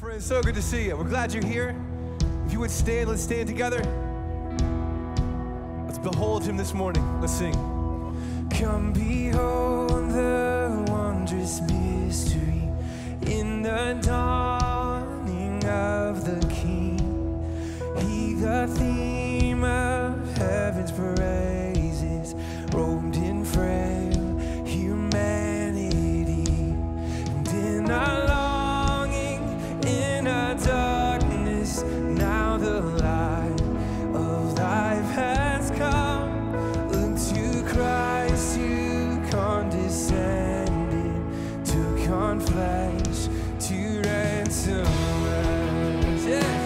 Friends, so good to see you. We're glad you're here. If you would stand, let's stand together. Let's behold him this morning. Let's sing. Come behold the wondrous mystery in the dawning of the King. He, the theme of heaven's praises, robed in frail humanity, and in our longing, in our darkness, now the light of life has come. Look to Christ who condescended, took on flesh to ransom us. Yeah.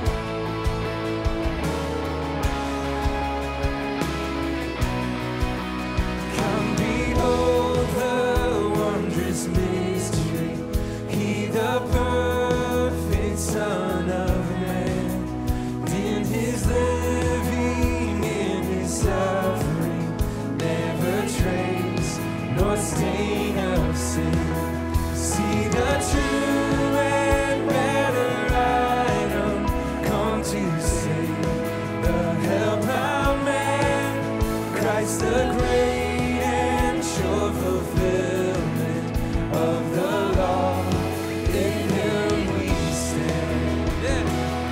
Son of Man, in his living, in his suffering, never trace nor stain of sin. See the true and better item come to save the hell-bound man. Christ, the great and sure fulfillment of the law. In him we stand. Yeah.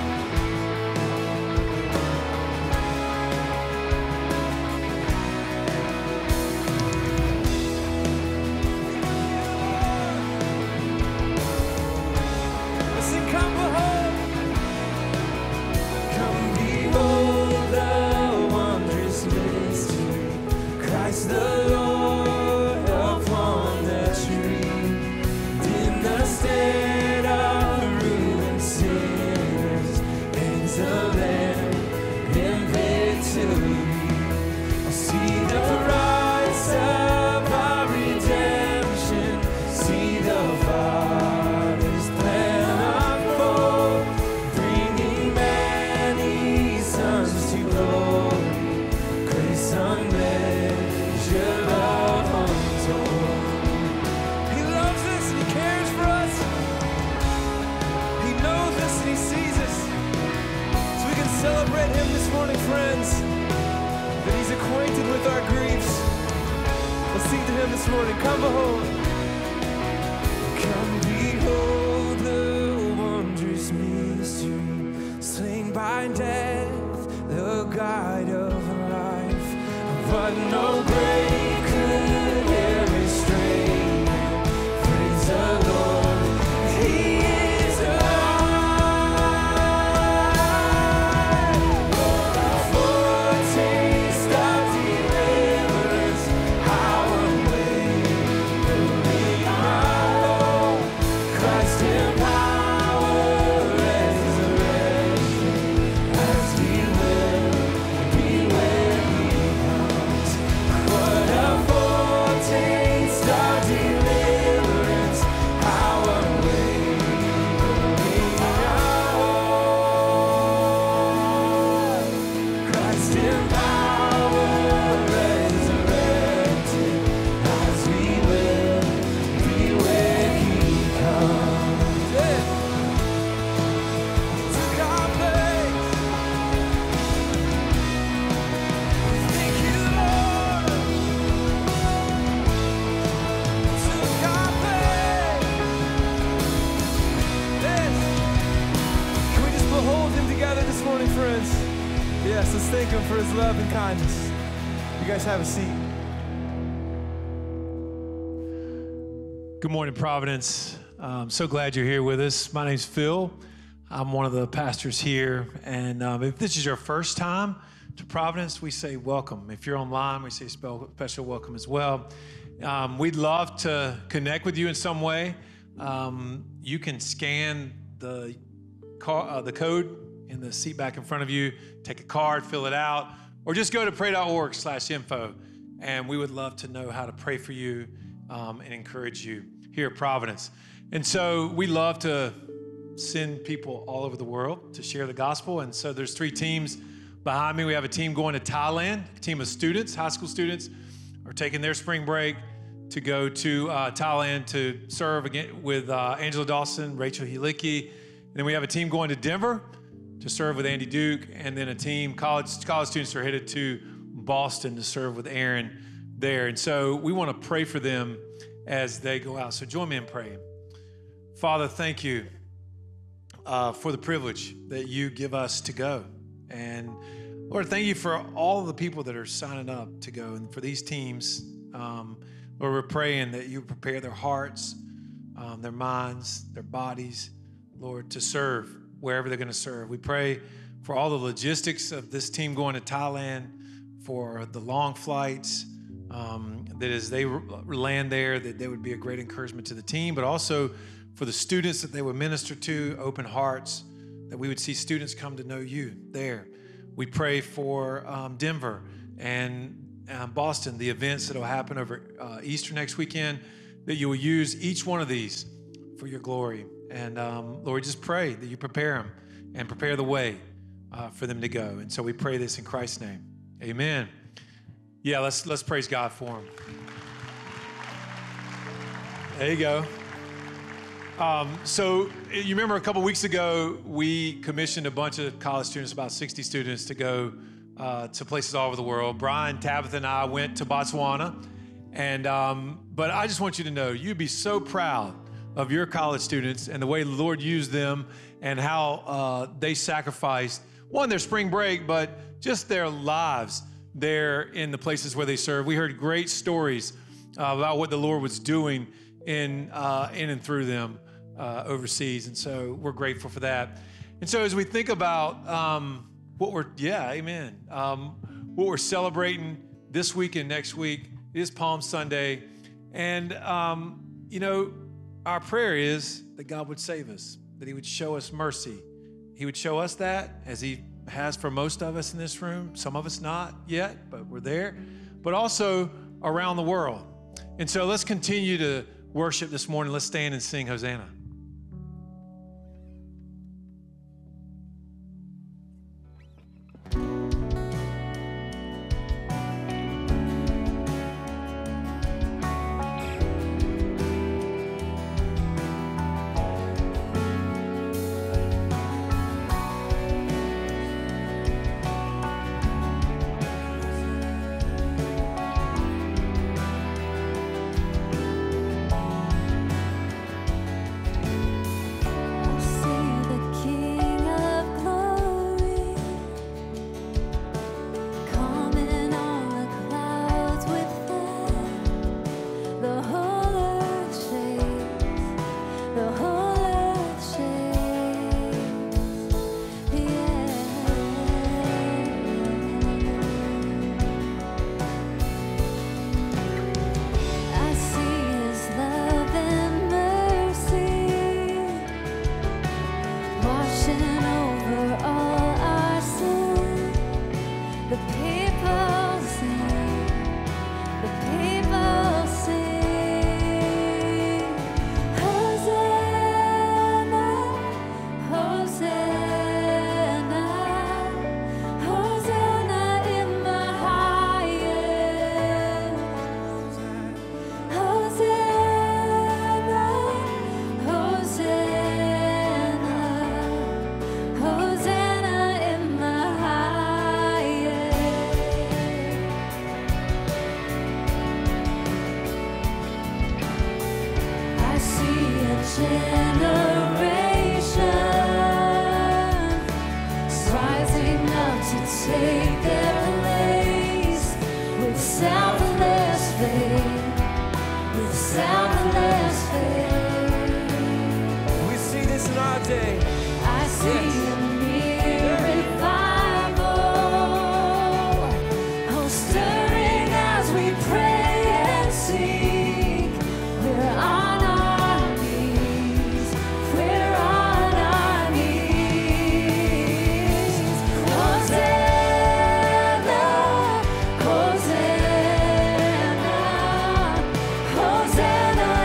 Let's sing, come behold the wondrous mystery, Christ the Lord upon the tree, in the stead of ruined sinners, hangs the Lamb in victory. I'll see the price of our redemption, see the Father's plan unfold, bringing many sons to glory, grace unmeasured, love untold. He loves us and he cares for us. He knows us and he sees us. So we can celebrate him this morning, friends, that he's acquainted with our griefs. Let's sing to him this morning. Come behold. Come behold the wondrous mystery, slain by death, the guide of life. But no grave could ever restrain him. Praise the Lord, he is alive. Oh, a foretaste of deliverance, how unwavering our hope. Christ in power, resurrection, as we will be when he comes. What a foretaste of deliverance, how unwavering our hope. Christ in power, resurrected, as we will be when he comes. Yeah. Took our place. Thank you, Lord. Took our place. Yes. Can we just behold him together this morning, friends? Yes, let's thank him for his love and kindness. You guys have a seat. Good morning, Providence. I'm so glad you're here with us. My name's Phil. I'm one of the pastors here. And if this is your first time to Providence, we say welcome. If you're online, we say special welcome as well. We'd love to connect with you in some way. You can scan the code in the seat back in front of you, take a card, fill it out, or just go to pray.org/info. And we would love to know how to pray for you and encourage you here at Providence. And so we love to send people all over the world to share the gospel. And so there's 3 teams behind me. We have a team going to Thailand, a team of students, high school students, are taking their spring break to go to Thailand to serve again with Angela Dawson, Rachel Helicki, then we have a team going to Denver to serve with Andy Duke, and then a team, college students are headed to Boston to serve with Aaron there. And so we want to pray for them as they go out. So join me in praying. Father, thank you for the privilege that you give us to go. And Lord, thank you for all of the people that are signing up to go. And for these teams, Lord, we're praying that you prepare their hearts, their minds, their bodies, Lord, to serve wherever they're going to serve. We pray for all the logistics of this team going to Thailand, for the long flights, that as they land there, that they would be a great encouragement to the team, but also for the students that they would minister to, open hearts, that we would see students come to know you there. We pray for Denver and Boston, the events that will happen over Easter next weekend, that you will use each one of these for your glory. And Lord, just pray that you prepare them and prepare the way for them to go. And so we pray this in Christ's name. Amen. Yeah, let's praise God for them. There you go. So you remember a couple weeks ago, we commissioned a bunch of college students, about 60 students, to go to places all over the world. Brian, Tabitha, and I went to Botswana. And but I just want you to know, you'd be so proud of your college students and the way the Lord used them and how they sacrificed, one, their spring break, but just their lives there in the places where they serve. We heard great stories about what the Lord was doing in and through them overseas. And so we're grateful for that. And so as we think about what we're celebrating this week and next week, it is Palm Sunday. And, our prayer is that God would save us, that he would show us mercy. He would show us that, as he has for most of us in this room, some of us not yet, but we're there, but also around the world. And so let's continue to worship this morning. Let's stand and sing Hosanna.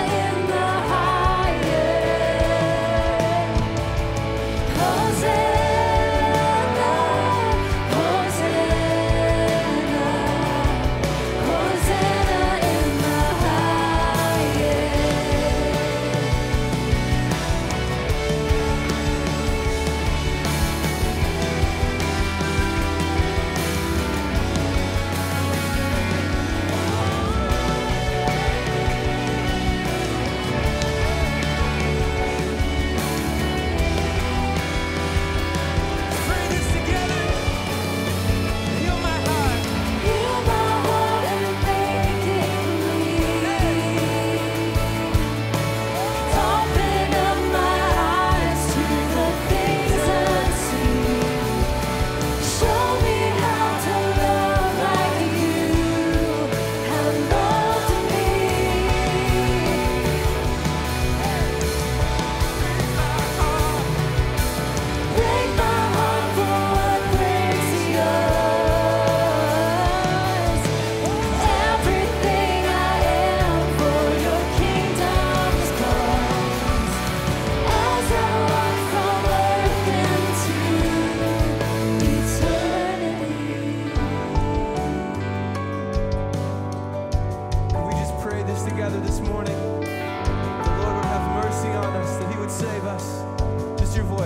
Hosanna.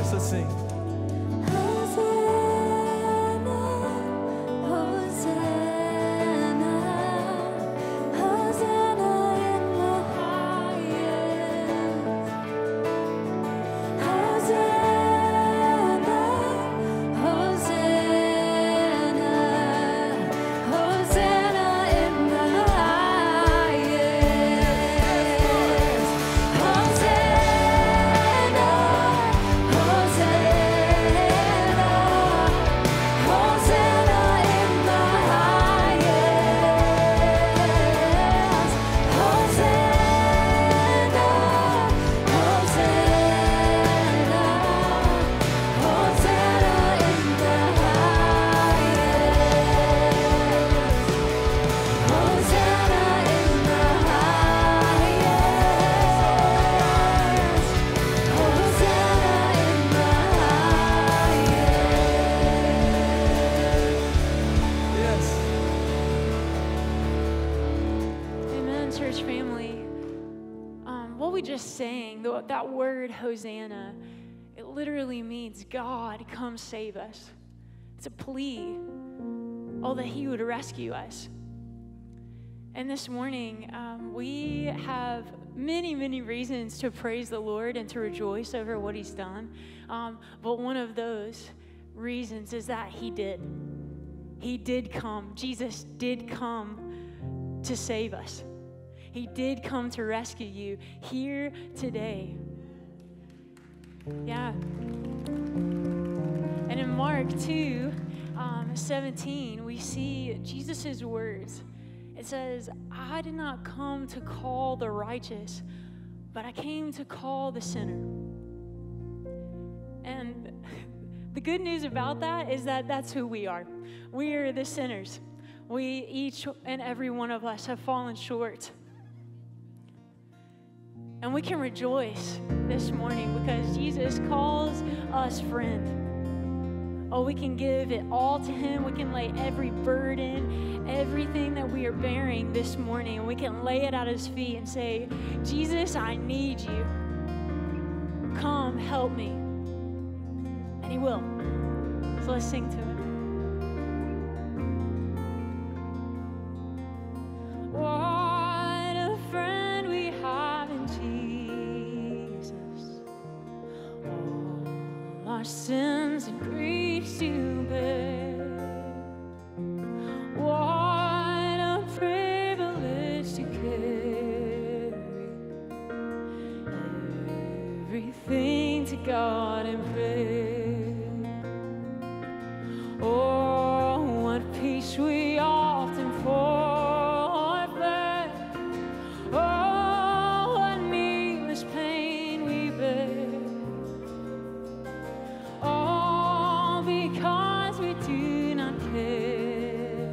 chorus. Let's sing. That word Hosanna, it literally means God, come save us. It's a plea, that he would rescue us. And this morning, we have many, many reasons to praise the Lord and to rejoice over what he's done. But one of those reasons is that he did. He did come. Jesus did come to save us. He did come to rescue you here today. Yeah. And in Mark 2:17, we see Jesus' words. It says, I did not come to call the righteous, but I came to call the sinner. And the good news about that is that that's who we are. We are the sinners. We, each and every one of us, have fallen short. And we can rejoice this morning because Jesus calls us friend. We can give it all to him. We can lay every burden, everything that we are bearing this morning, and we can lay it at his feet and say, Jesus, I need you. Come, help me. And he will. So let's sing to him. Our sins and griefs to bear. What a privilege to carry everything to God in prayer. Oh, what peace we often forfeit. Oh, what needless pain we bear. All because we do not care.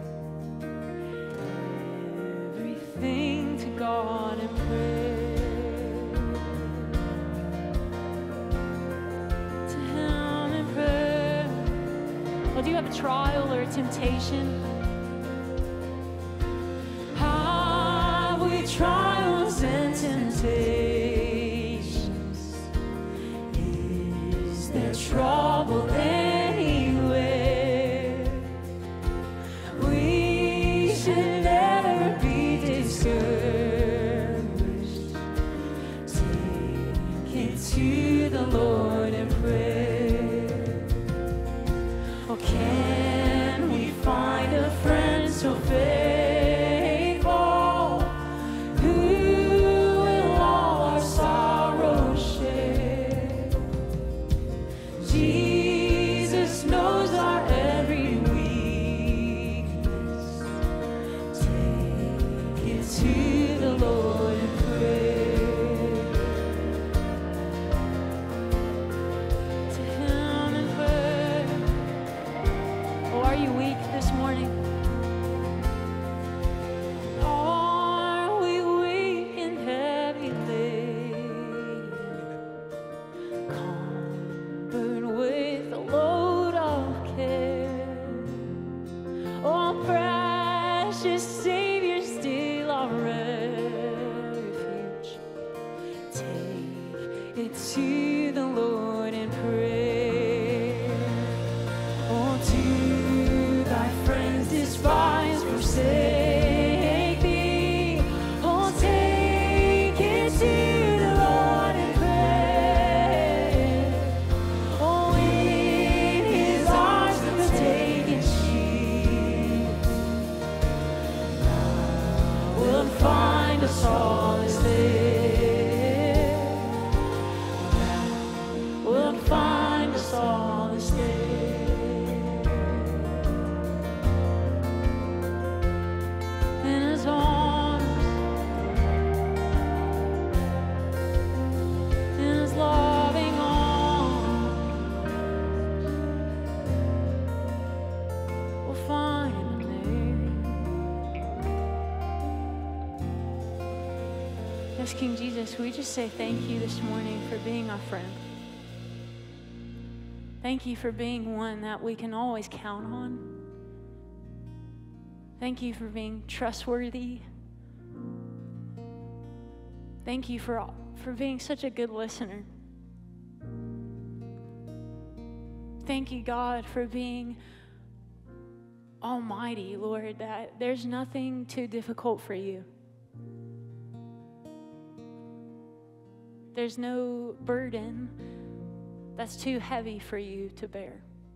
Everything to God in prayer. To him in prayer. Well, do you have a trial or a temptation? Have we trials and temptations? Is there trouble anywhere? We should never be discouraged. Take it to the Lord in prayer. Oh, can we find a friend so faithful, who will all our sorrows share? Jesus knows our every weakness. Take it to the Lord in prayer. To him in prayer. Oh, are you weak this morning? to the Lord in prayer. Oh, to thy friends despise, forsake thee. Oh, take it to the Lord in prayer. Oh, in his arms the taken sheep will find us all is there. Will find us all is there. In his arms, in his loving arms, we'll find him there. Yes, King Jesus, we just say thank you this morning for being our friend. Thank you for being one that we can always count on. Thank you for being trustworthy. Thank you for being such a good listener. Thank you, God, for being almighty, Lord, that there's nothing too difficult for you. There's no burden that's too heavy for you to bear.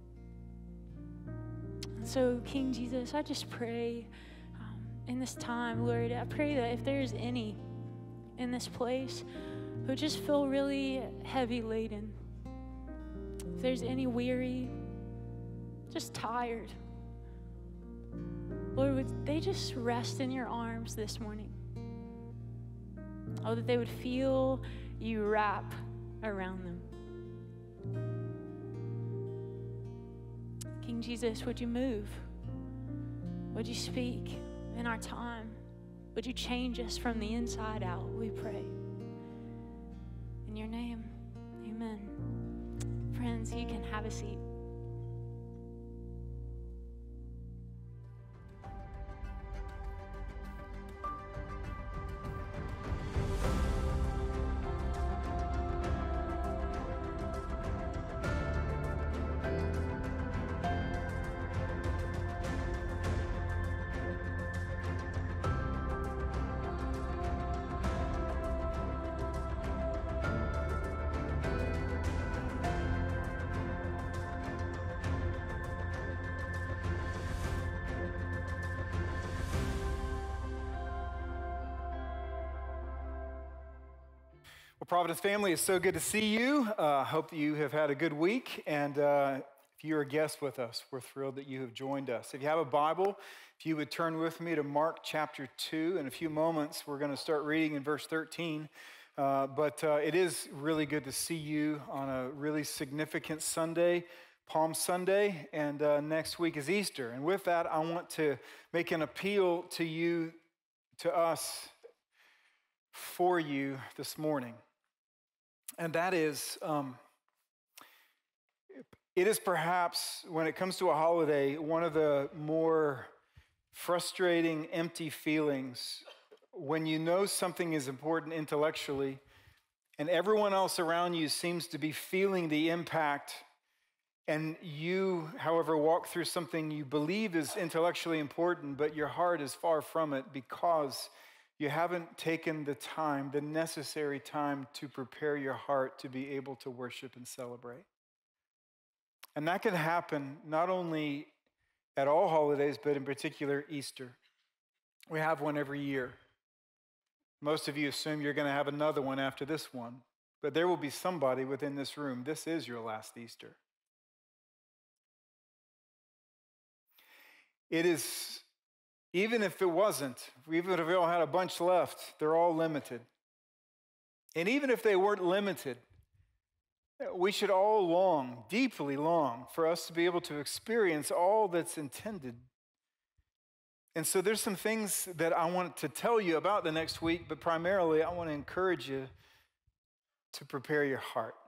And so, King Jesus, I just pray in this time, Lord, I pray that if there's any in this place who just feel really heavy laden, if there's any weary, just tired, Lord, would they just rest in your arms this morning? Oh, that they would feel you wrap around them. King Jesus, would you move? Would you speak in our time? Would you change us from the inside out, we pray. In your name, amen. Friends, you can have a seat. Well, Providence family, it's so good to see you. Hope that you have had a good week. And if you're a guest with us, we're thrilled that you have joined us. If you have a Bible, if you would turn with me to Mark chapter 2. In a few moments, we're going to start reading in verse 13. But it is really good to see you on a really significant Sunday, Palm Sunday. And next week is Easter. And with that, I want to make an appeal to you, to us, for you this morning. And that is, it is perhaps, when it comes to a holiday, one of the more frustrating, empty feelings when you know something is important intellectually and everyone else around you seems to be feeling the impact, and you, however, walk through something you believe is intellectually important, but your heart is far from it because you haven't taken the time, the necessary time, to prepare your heart to be able to worship and celebrate. And that can happen not only at all holidays, but in particular Easter. We have one every year. Most of you assume you're going to have another one after this one, but there will be somebody within this room. This is your last Easter. It is. Even if it wasn't, even if we all had a bunch left, they're all limited. And even if they weren't limited, we should all long, deeply long, for us to be able to experience all that's intended. And so there's some things that I want to tell you about the next week, but primarily I want to encourage you to prepare your heart.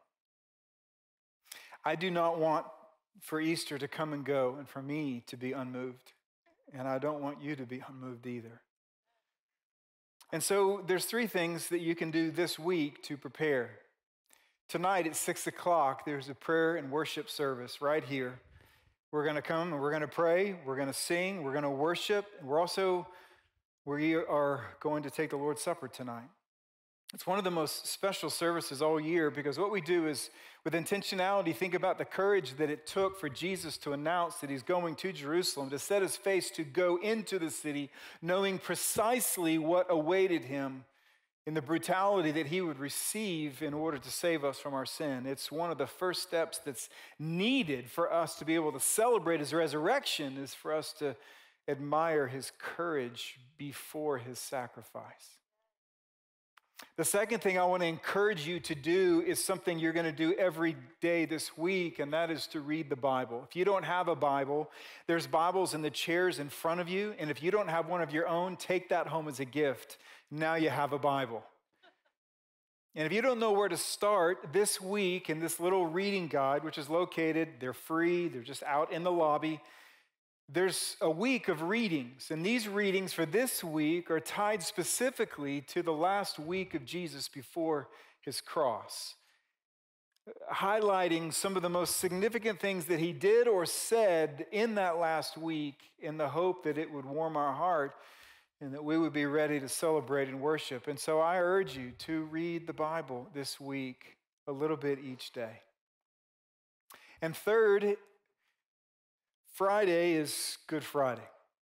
I do not want for Easter to come and go and for me to be unmoved. And I don't want you to be unmoved either. And so there's three things that you can do this week to prepare. Tonight at 6 o'clock, there's a prayer and worship service right here. We're going to come and we're going to pray, we're going to sing, we're going to worship, and we are going to take the Lord's Supper tonight. It's one of the most special services all year because what we do is, with intentionality, think about the courage that it took for Jesus to announce that he's going to Jerusalem, to set his face to go into the city, knowing precisely what awaited him in the brutality that he would receive in order to save us from our sin. It's one of the first steps that's needed for us to be able to celebrate his resurrection, is for us to admire his courage before his sacrifice. The second thing I want to encourage you to do is something you're going to do every day this week, and that is to read the Bible. If you don't have a Bible, there's Bibles in the chairs in front of you, and if you don't have one of your own, take that home as a gift. Now you have a Bible. And if you don't know where to start, this week in this little reading guide, which is located, they're free, they're just out in the lobby, there's a week of readings. And these readings for this week are tied specifically to the last week of Jesus before his cross, highlighting some of the most significant things that he did or said in that last week, in the hope that it would warm our heart and that we would be ready to celebrate and worship. And so I urge you to read the Bible this week, a little bit each day. And third, Friday is Good Friday.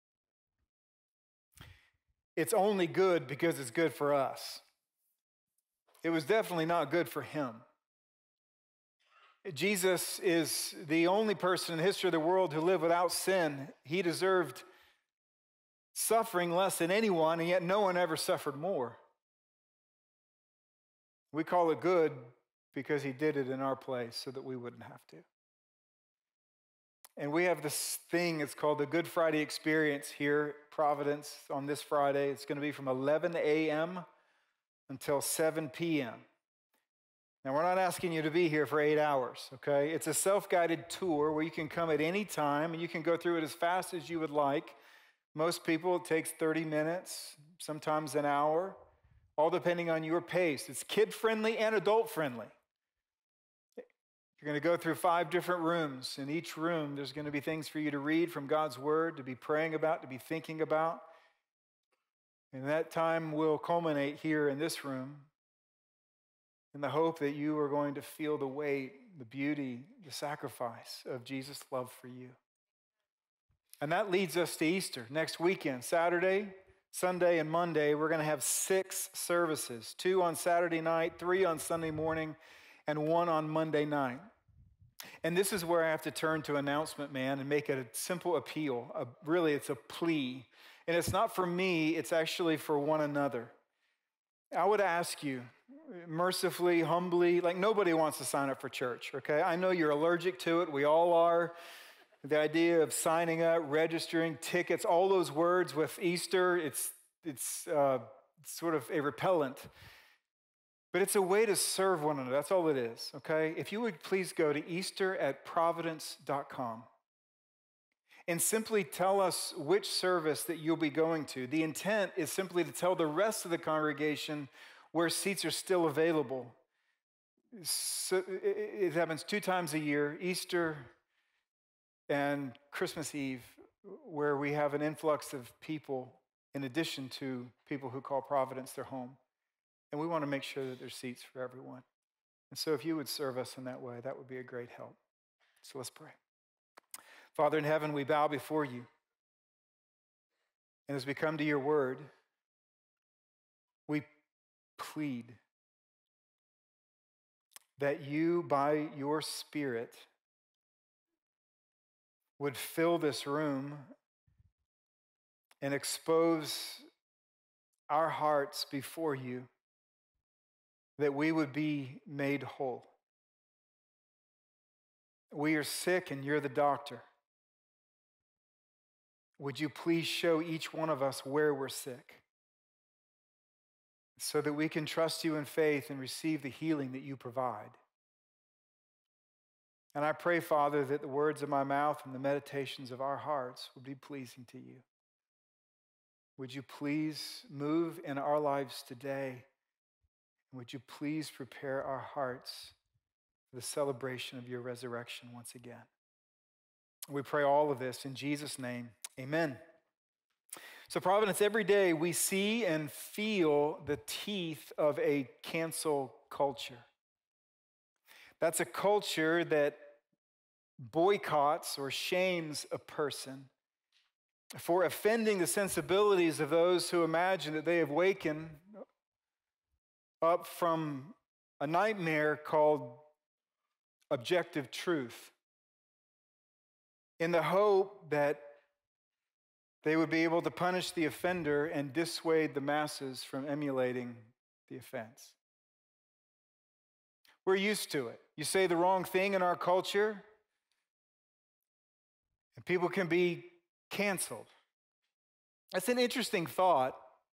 It's only good because it's good for us. It was definitely not good for him. Jesus is the only person in the history of the world who lived without sin. He deserved suffering less than anyone, and yet no one ever suffered more. We call it good because he did it in our place so that we wouldn't have to. And we have this thing, it's called the Good Friday Experience here at Providence on this Friday. It's going to be from 11 a.m. until 7 p.m. Now, we're not asking you to be here for 8 hours, okay? It's a self-guided tour where you can come at any time and you can go through it as fast as you would like. Most people, it takes 30 minutes, sometimes an hour, all depending on your pace. It's kid-friendly and adult-friendly. You're going to go through 5 different rooms. In each room, there's going to be things for you to read from God's Word, to be praying about, to be thinking about. And that time will culminate here in this room in the hope that you are going to feel the weight, the beauty, the sacrifice of Jesus' love for you. And that leads us to Easter next weekend. Saturday, Sunday, and Monday, we're going to have 6 services, 2 on Saturday night, 3 on Sunday morning, and 1 on Monday night. And this is where I have to turn to announcement man and make it a simple appeal. Really, it's a plea. And it's not for me, it's actually for one another. I would ask you, mercifully, humbly, like nobody wants to sign up for church, okay? I know you're allergic to it. We all are. The idea of signing up, registering, tickets, all those words with Easter, it's sort of a repellent. But it's a way to serve one another. That's all it is, okay? If you would please go to easter@providence.com and simply tell us which service that you'll be going to. The intent is simply to tell the rest of the congregation where seats are still available. So it happens 2 times a year, Easter and Christmas Eve, where we have an influx of people in addition to people who call Providence their home. And we want to make sure that there's seats for everyone. And so if you would serve us in that way, that would be a great help. So let's pray. Father in heaven, we bow before you. And as we come to your word, we plead that you, by your Spirit, would fill this room and expose our hearts before you, that we would be made whole. We are sick and you're the doctor. Would you please show each one of us where we're sick so that we can trust you in faith and receive the healing that you provide? And I pray, Father, that the words of my mouth and the meditations of our hearts would be pleasing to you. Would you please move in our lives today? And would you please prepare our hearts the celebration of your resurrection once again. We pray all of this in Jesus' name. Amen. So Providence, every day we see and feel the teeth of a cancel culture. That's a culture that boycotts or shames a person for offending the sensibilities of those who imagine that they have wakened up from a nightmare called objective truth, in the hope that they would be able to punish the offender and dissuade the masses from emulating the offense. We're used to it. You say the wrong thing in our culture, and people can be canceled. That's an interesting thought.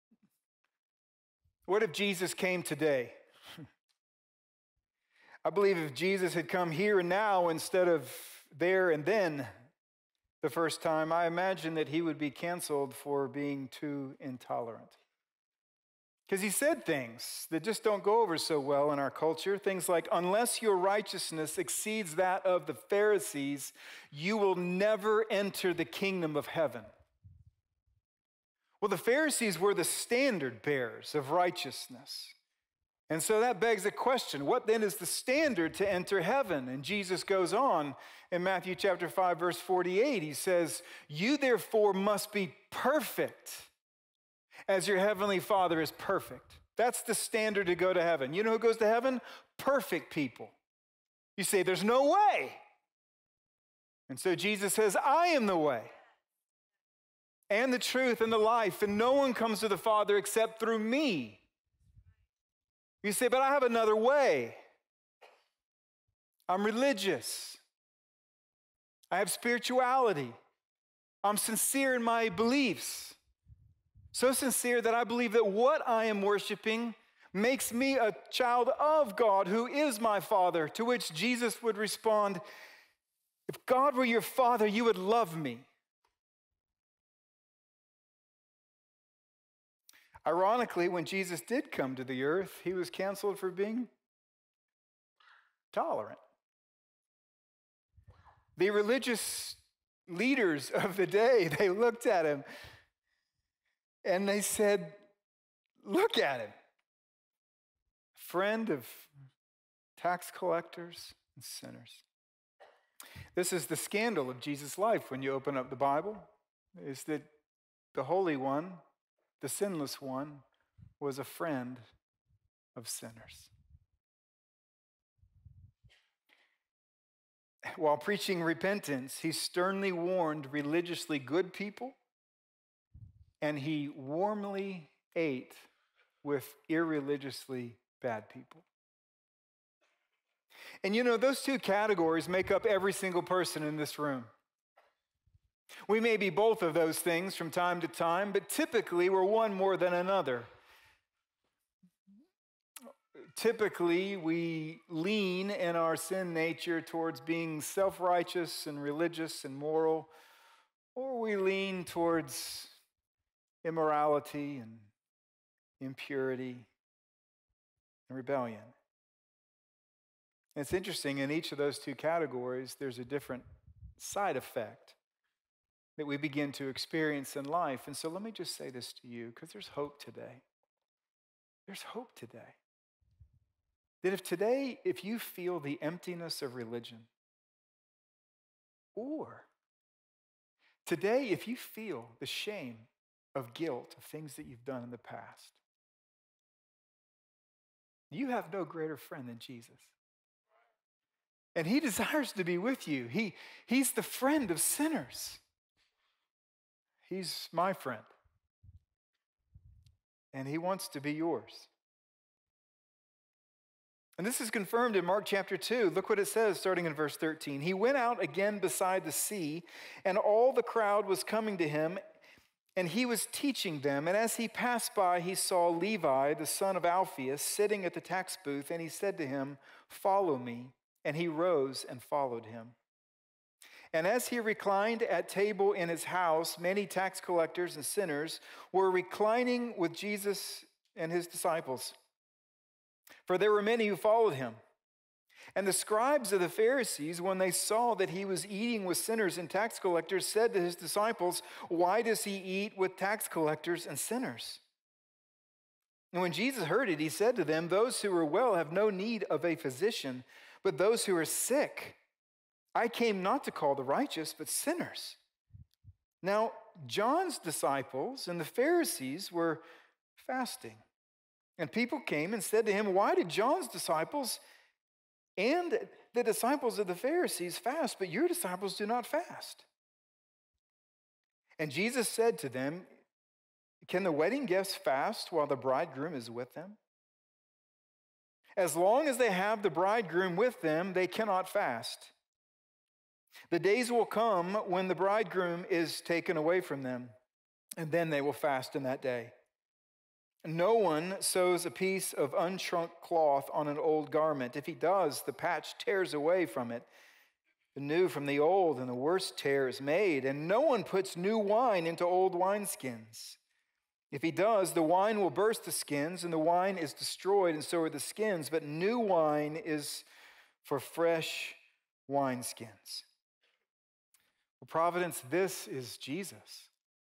What if Jesus came today? I believe if Jesus had come here and now instead of there and then the first time, I imagine that he would be canceled for being too intolerant. Because he said things that just don't go over so well in our culture. Things like, unless your righteousness exceeds that of the Pharisees, you will never enter the kingdom of heaven. Well, the Pharisees were the standard bearers of righteousness. And so that begs a question, what then is the standard to enter heaven? And Jesus goes on in Matthew chapter 5, verse 48. He says, you therefore must be perfect as your heavenly Father is perfect. That's the standard to go to heaven. You know who goes to heaven? Perfect people. You say, there's no way. And so Jesus says, I am the way and the truth and the life, and no one comes to the Father except through me. You say, but I have another way. I'm religious. I have spirituality. I'm sincere in my beliefs. So sincere that I believe that what I am worshiping makes me a child of God who is my Father, to which Jesus would respond, if God were your Father, you would love me. Ironically, when Jesus did come to the earth, he was canceled for being tolerant. The religious leaders of the day, they looked at him and they said, look at him, friend of tax collectors and sinners. This is the scandal of Jesus' life when you open up the Bible, is that the Holy One, the sinless one, was a friend of sinners. While preaching repentance, he sternly warned religiously good people, and he warmly ate with irreligiously bad people. And you know, those two categories make up every single person in this room. We may be both of those things from time to time, but typically we're one more than another. Typically, we lean in our sin nature towards being self-righteous and religious and moral, or we lean towards immorality and impurity and rebellion. And it's interesting, in each of those two categories, there's a different side effect that we begin to experience in life. And so let me just say this to you, because there's hope today. There's hope today. That if you feel the emptiness of religion, or today if you feel the shame of guilt of things that you've done in the past, you have no greater friend than Jesus. And he desires to be with you. He's the friend of sinners. He's my friend. And he wants to be yours. And this is confirmed in Mark chapter 2. Look what it says starting in verse 13. He went out again beside the sea, and all the crowd was coming to him, and he was teaching them. And as he passed by, he saw Levi, the son of Alphaeus, sitting at the tax booth, and he said to him, "Follow me." And he rose and followed him. And as he reclined at table in his house, many tax collectors and sinners were reclining with Jesus and his disciples. For there were many who followed him. And the scribes of the Pharisees, when they saw that he was eating with sinners and tax collectors, said to his disciples, "Why does he eat with tax collectors and sinners?" And when Jesus heard it, he said to them, "Those who are well have no need of a physician, but those who are sick. I came not to call the righteous, but sinners." Now, John's disciples and the Pharisees were fasting. And people came and said to him, "Why did John's disciples and the disciples of the Pharisees fast, but your disciples do not fast?" And Jesus said to them, "Can the wedding guests fast while the bridegroom is with them? As long as they have the bridegroom with them, they cannot fast. The days will come when the bridegroom is taken away from them, and then they will fast in that day. No one sews a piece of unshrunk cloth on an old garment. If he does, the patch tears away from it, the new from the old, and the worse tear is made. And no one puts new wine into old wineskins. If he does, the wine will burst the skins, and the wine is destroyed, and so are the skins. But new wine is for fresh wineskins." Well, Providence, this is Jesus.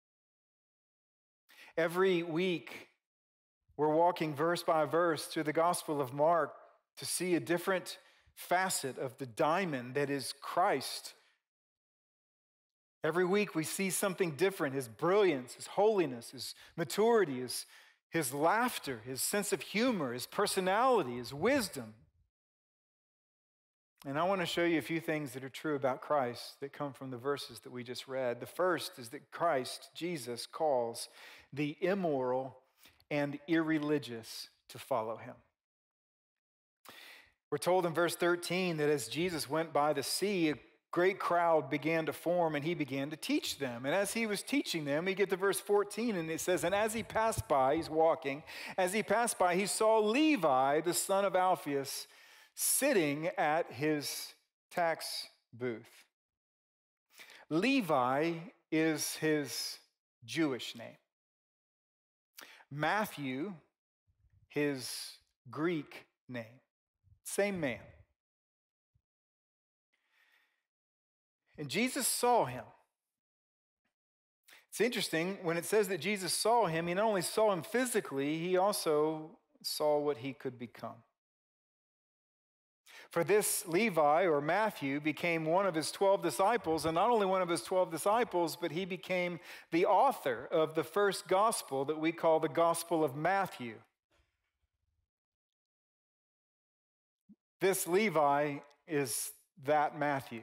Every week, we're walking verse by verse through the Gospel of Mark to see a different facet of the diamond that is Christ. Every week we see something different: his brilliance, his holiness, his maturity, his laughter, his sense of humor, his personality, his wisdom. And I want to show you a few things that are true about Christ that come from the verses that we just read. The first is that Christ, Jesus, calls the immoral and irreligious to follow him. We're told in verse 13 that as Jesus went by the sea, a great crowd began to form, and he began to teach them. And as he was teaching them, we get to verse 14, and it says, "And as he passed by," he's walking, "as he passed by, he saw Levi, the son of Alphaeus, sitting at his tax booth." Levi is his Jewish name. Matthew, his Greek name. Same man. And Jesus saw him. It's interesting, when it says that Jesus saw him, he not only saw him physically, he also saw what he could become. For this Levi, or Matthew, became one of his 12 disciples, and not only one of his 12 disciples, but he became the author of the first gospel that we call the Gospel of Matthew. This Levi is that Matthew.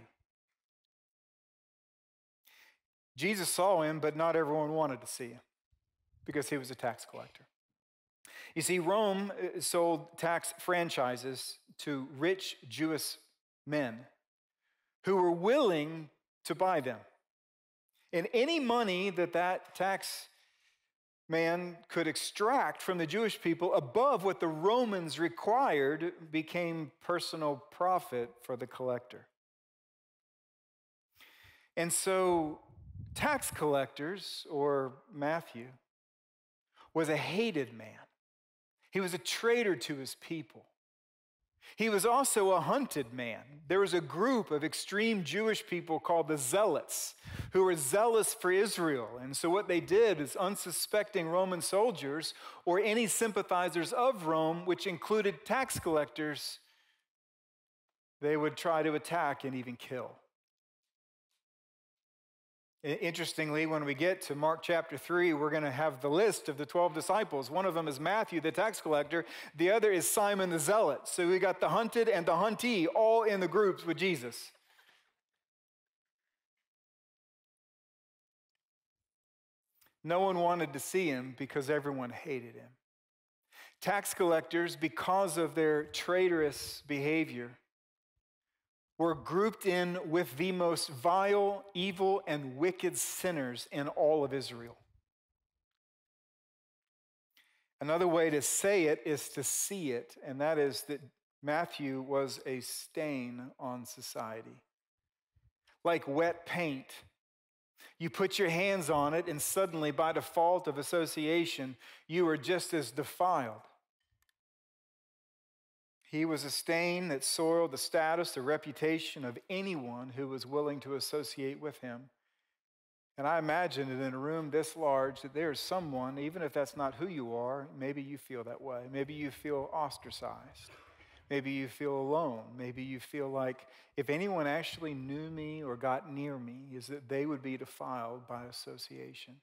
Jesus saw him, but not everyone wanted to see him because he was a tax collector. You see, Rome sold tax franchises to rich Jewish men who were willing to buy them. And any money that tax man could extract from the Jewish people above what the Romans required became personal profit for the collector. And so tax collectors, or Matthew, was a hated man. He was a traitor to his people. He was also a hunted man. There was a group of extreme Jewish people called the Zealots who were zealous for Israel. And so what they did is unsuspecting Roman soldiers or any sympathizers of Rome, which included tax collectors, they would try to attack and even kill. Interestingly, when we get to Mark chapter 3, we're going to have the list of the 12 disciples. One of them is Matthew, the tax collector. The other is Simon the Zealot. So we got the hunted and the huntee all in the groups with Jesus. No one wanted to see him because everyone hated him. Tax collectors, because of their traitorous behavior, were grouped in with the most vile, evil, and wicked sinners in all of Israel. Another way to say it is to see it, and that is that Matthew was a stain on society. Like wet paint. You put your hands on it, and suddenly, by default of association, you are just as defiled. He was a stain that soiled the status, the reputation of anyone who was willing to associate with him. And I imagine that in a room this large that there's someone, even if that's not who you are, maybe you feel that way. Maybe you feel ostracized. Maybe you feel alone. Maybe you feel like if anyone actually knew me or got near me, is that they would be defiled by association.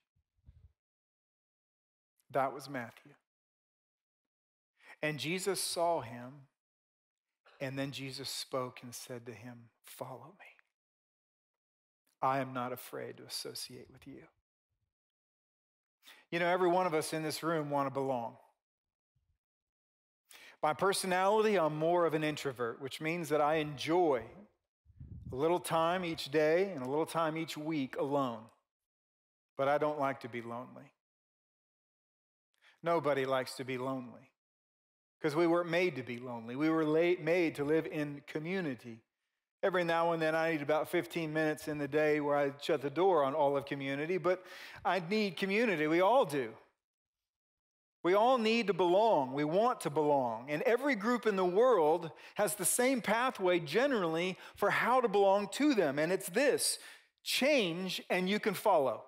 That was Matthew. And Jesus saw him, and then Jesus spoke and said to him, "Follow me. I am not afraid to associate with you." You know, every one of us in this room want to belong. By personality, I'm more of an introvert, which means that I enjoy a little time each day and a little time each week alone. But I don't like to be lonely. Nobody likes to be lonely because we weren't made to be lonely. We were made to live in community. Every now and then I need about 15 minutes in the day where I shut the door on all of community, but I need community. We all do. We all need to belong. We want to belong. And every group in the world has the same pathway generally for how to belong to them. And it's this: change and you can follow.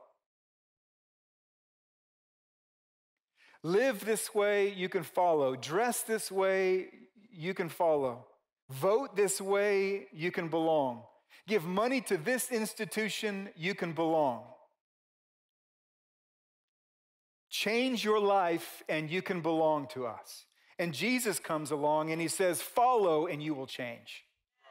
Live this way, you can follow. Dress this way, you can follow. Vote this way, you can belong. Give money to this institution, you can belong. Change your life and you can belong to us. And Jesus comes along and he says, follow and you will change.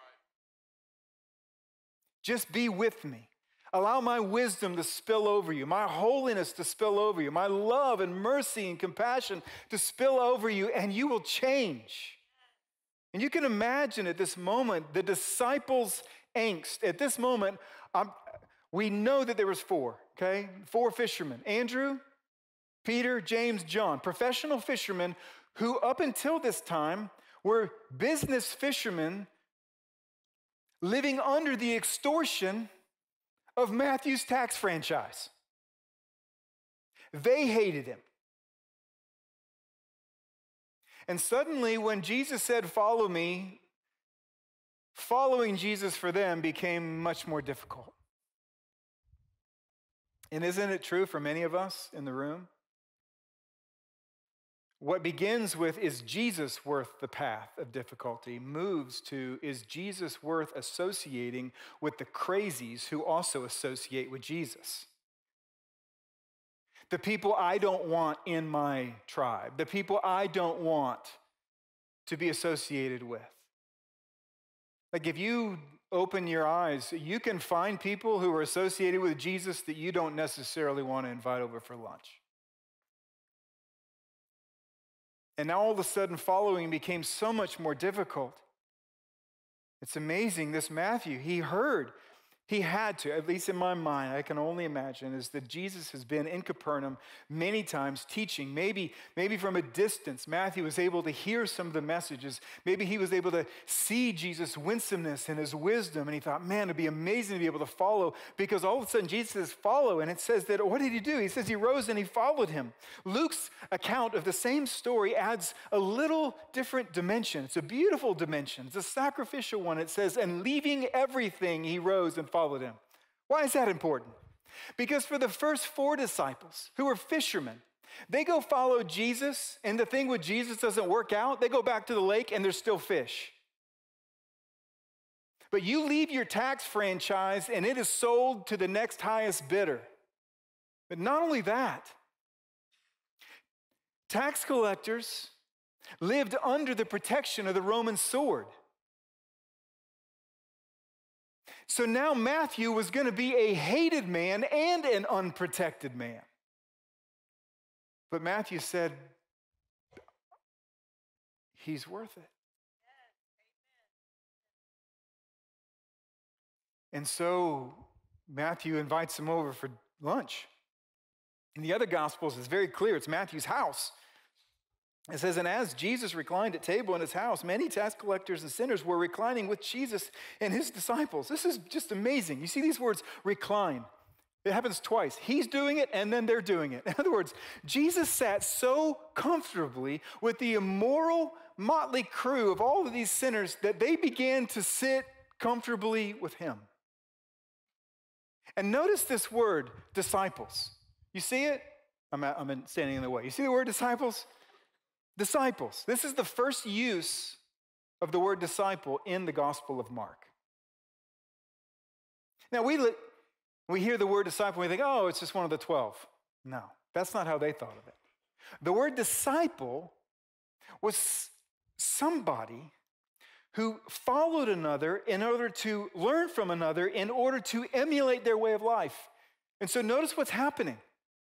Just be with me. Allow my wisdom to spill over you, my holiness to spill over you, my love and mercy and compassion to spill over you, and you will change. And you can imagine at this moment the disciples' angst. At this moment, we know that there was four fishermen: Andrew, Peter, James, John, professional fishermen who up until this time were business fishermen living under the extortion of Matthew's tax franchise. They hated him. And suddenly when Jesus said, "Follow me," following Jesus for them became much more difficult. And isn't it true for many of us in the room? What begins with, is Jesus worth the path of difficulty, moves to, is Jesus worth associating with the crazies who also associate with Jesus? The people I don't want in my tribe, the people I don't want to be associated with. Like if you open your eyes, you can find people who are associated with Jesus that you don't necessarily want to invite over for lunch. And now all of a sudden following became so much more difficult. It's amazing, this Matthew, he heard. He had to, at least in my mind, I can only imagine, is that Jesus has been in Capernaum many times teaching. Maybe from a distance, Matthew was able to hear some of the messages. Maybe he was able to see Jesus' winsomeness and his wisdom. And he thought, man, it'd be amazing to be able to follow, because all of a sudden Jesus says, follow. And it says that, what did he do? He says he rose and he followed him. Luke's account of the same story adds a little different dimension. It's a beautiful dimension. It's a sacrificial one. It says, and leaving everything, he rose and followed him. Why is that important? Because for the first four disciples who were fishermen, they go follow Jesus, and the thing with Jesus doesn't work out. They go back to the lake and there's still fish. But you leave your tax franchise and it is sold to the next highest bidder. But not only that, tax collectors lived under the protection of the Roman sword. So now Matthew was going to be a hated man and an unprotected man. But Matthew said, he's worth it. And so Matthew invites him over for lunch. In the other Gospels, it's very clear. It's Matthew's house. It says, and as Jesus reclined at table in his house, many tax collectors and sinners were reclining with Jesus and his disciples. This is just amazing. You see these words, recline. It happens twice. He's doing it, and then they're doing it. In other words, Jesus sat so comfortably with the immoral, motley crew of all of these sinners that they began to sit comfortably with him. And notice this word, disciples. You see it? I'm standing in the way. You see the word disciples? Disciples. This is the first use of the word disciple in the Gospel of Mark. Now, we hear the word disciple and we think, oh, it's just one of the 12. No, that's not how they thought of it. The word disciple was somebody who followed another in order to learn from another, in order to emulate their way of life. And so notice what's happening.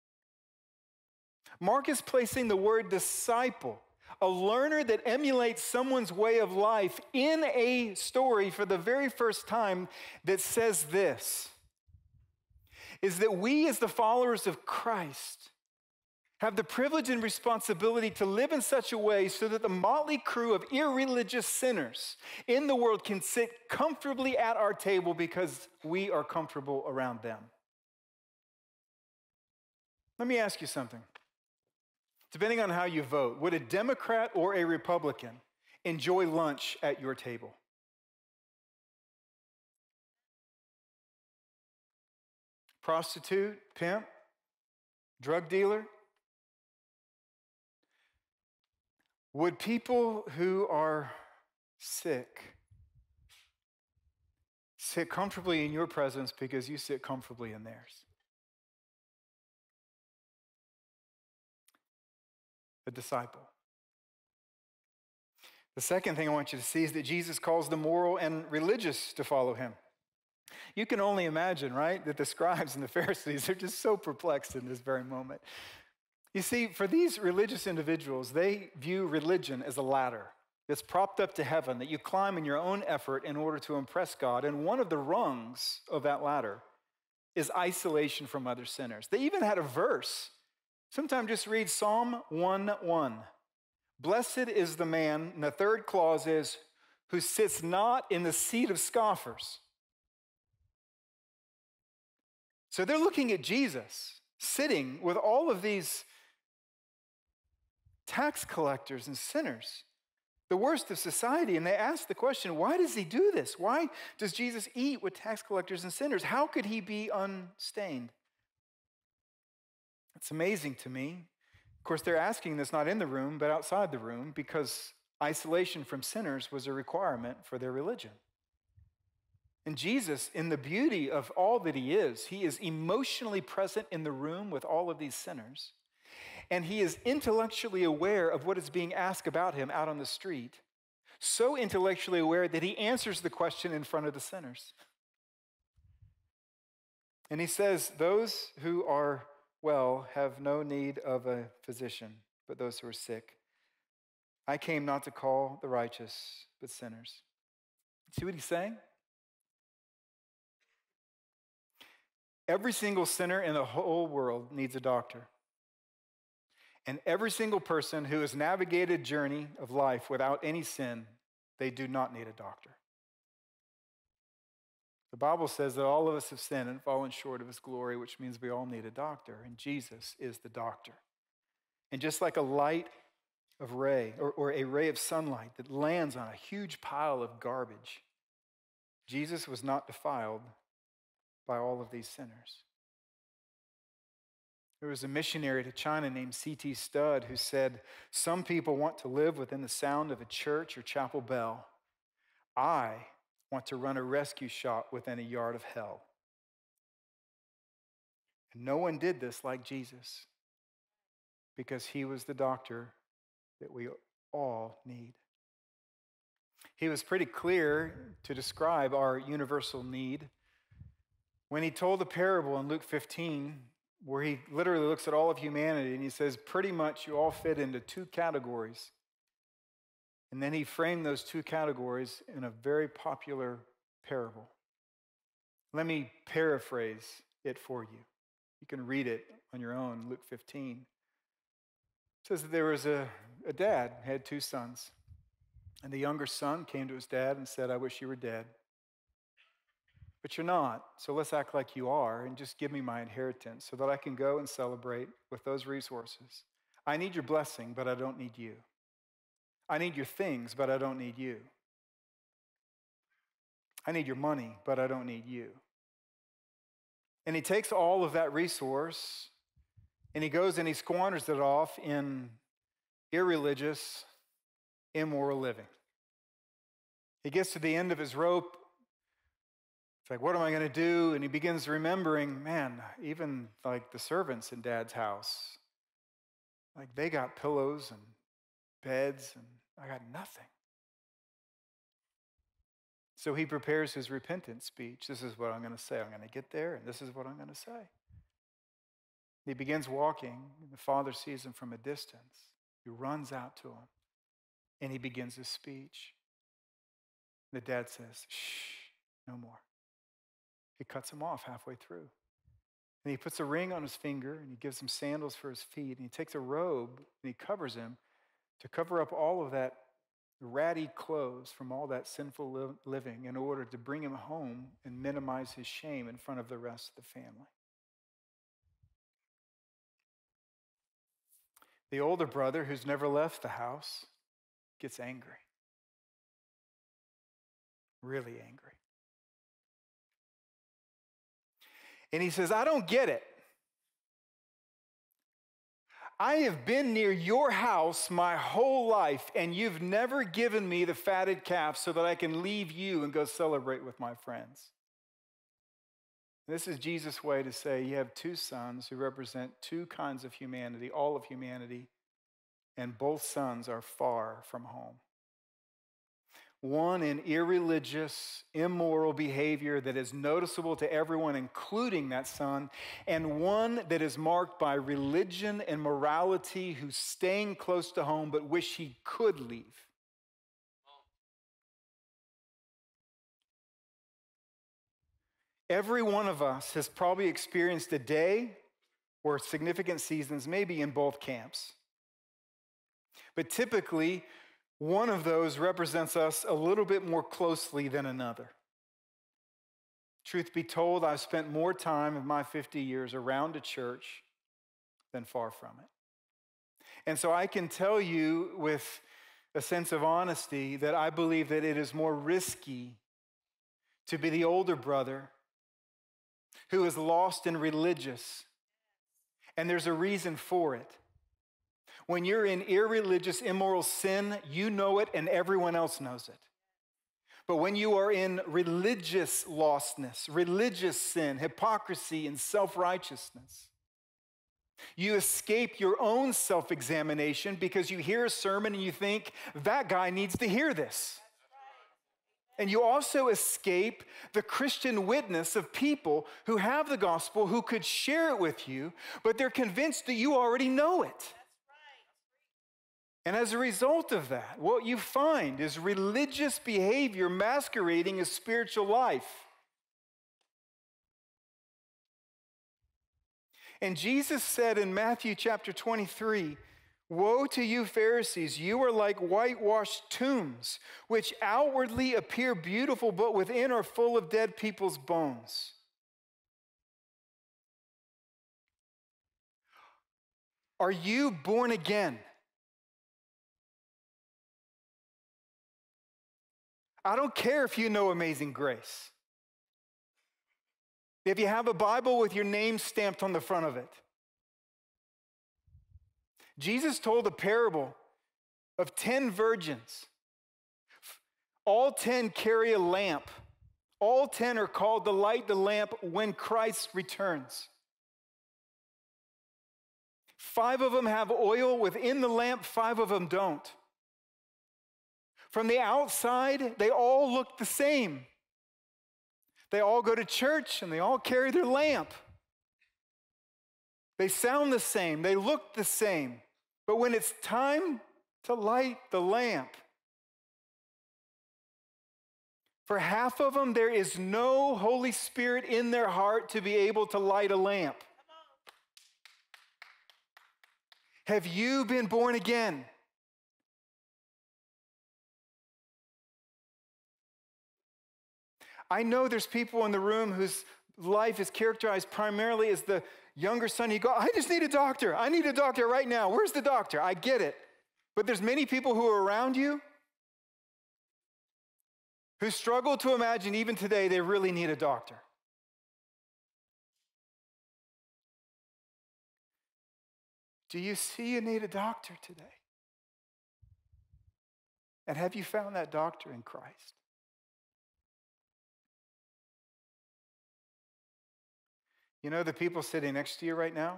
Mark is placing the word disciple, a learner that emulates someone's way of life, in a story for the very first time that says this, is that we as the followers of Christ have the privilege and responsibility to live in such a way so that the motley crew of irreligious sinners in the world can sit comfortably at our table because we are comfortable around them. Let me ask you something. Depending on how you vote, would a Democrat or a Republican enjoy lunch at your table? Prostitute, pimp, drug dealer? Would people who are sick sit comfortably in your presence because you sit comfortably in theirs? A disciple. The second thing I want you to see is that Jesus calls the moral and religious to follow him. You can only imagine, right, that the scribes and the Pharisees are just so perplexed in this very moment. You see, for these religious individuals, they view religion as a ladder that's propped up to heaven that you climb in your own effort in order to impress God. And one of the rungs of that ladder is isolation from other sinners. They even had a verse. Sometimes just read Psalm 1:1. Blessed is the man, and the third clause is, who sits not in the seat of scoffers. So they're looking at Jesus sitting with all of these tax collectors and sinners, the worst of society, and they ask the question, why does he do this? Why does Jesus eat with tax collectors and sinners? How could he be unstained? It's amazing to me. Of course, they're asking this not in the room, but outside the room, because isolation from sinners was a requirement for their religion. And Jesus, in the beauty of all that he is emotionally present in the room with all of these sinners, and he is intellectually aware of what is being asked about him out on the street, so intellectually aware that he answers the question in front of the sinners. And he says, those who are well have no need of a physician, but those who are sick. I came not to call the righteous, but sinners. See what he's saying? Every single sinner in the whole world needs a doctor. And every single person who has navigated a journey of life without any sin, they do not need a doctor. The Bible says that all of us have sinned and fallen short of his glory, which means we all need a doctor, and Jesus is the doctor. And just like a light of ray, or a ray of sunlight that lands on a huge pile of garbage, Jesus was not defiled by all of these sinners. There was a missionary to China named C.T. Studd who said, some people want to live within the sound of a church or chapel bell. I want to run a rescue shop within a yard of hell. And no one did this like Jesus, because he was the doctor that we all need. He was pretty clear to describe our universal need when he told the parable in Luke 15, where he literally looks at all of humanity and he says, pretty much you all fit into two categories. And then he framed those two categories in a very popular parable. Let me paraphrase it for you. You can read it on your own, Luke 15. It says that there was a dad, had two sons. And the younger son came to his dad and said, I wish you were dead. But you're not, so let's act like you are and just give me my inheritance so that I can go and celebrate with those resources. I need your blessing, but I don't need you. I need your things, but I don't need you. I need your money, but I don't need you. And he takes all of that resource and he goes and he squanders it off in irreligious, immoral living. He gets to the end of his rope. It's like, what am I going to do? And he begins remembering, man, even like the servants in Dad's house, like they got pillows and beds and I got nothing. So he prepares his repentance speech. This is what I'm going to say. I'm going to get there, and this is what I'm going to say. He begins walking, and the father sees him from a distance. He runs out to him, and he begins his speech. The dad says, shh, no more. He cuts him off halfway through. And he puts a ring on his finger, and he gives him sandals for his feet, and he takes a robe, and he covers him to cover up all of that ratty clothes from all that sinful living in order to bring him home and minimize his shame in front of the rest of the family. The older brother, who's never left the house, gets angry. Really angry. And he says, I don't get it. I have been near your house my whole life, and you've never given me the fatted calf so that I can leave you and go celebrate with my friends. This is Jesus' way to say you have two sons who represent two kinds of humanity, all of humanity, and both sons are far from home. One in irreligious, immoral behavior that is noticeable to everyone, including that son, and one that is marked by religion and morality who's staying close to home but wish he could leave. Every one of us has probably experienced a day or significant seasons, maybe in both camps. But typically, one of those represents us a little bit more closely than another. Truth be told, I've spent more time in my 50 years around a church than far from it. And so I can tell you with a sense of honesty that I believe that it is more risky to be the older brother who is lost and religious. And there's a reason for it. When you're in irreligious, immoral sin, you know it and everyone else knows it. But when you are in religious lostness, religious sin, hypocrisy, and self-righteousness, you escape your own self-examination because you hear a sermon and you think, that guy needs to hear this. And you also escape the Christian witness of people who have the gospel, who could share it with you, but they're convinced that you already know it. And as a result of that, what you find is religious behavior masquerading as spiritual life. And Jesus said in Matthew chapter 23, woe to you Pharisees, you are like whitewashed tombs, which outwardly appear beautiful, but within are full of dead people's bones. Are you born again? I don't care if you know Amazing Grace. If you have a Bible with your name stamped on the front of it. Jesus told a parable of 10 virgins. All 10 carry a lamp. All 10 are called to light the lamp when Christ returns. 5 of them have oil within the lamp, 5 of them don't. From the outside, they all look the same. They all go to church and they all carry their lamp. They sound the same, they look the same. But when it's time to light the lamp, for half of them, there is no Holy Spirit in their heart to be able to light a lamp. Have you been born again? I know there's people in the room whose life is characterized primarily as the younger son. You go, I just need a doctor. I need a doctor right now. Where's the doctor? I get it. But there's many people who are around you who struggle to imagine even today they really need a doctor. Do you see you need a doctor today? And have you found that doctor in Christ? You know the people sitting next to you right now?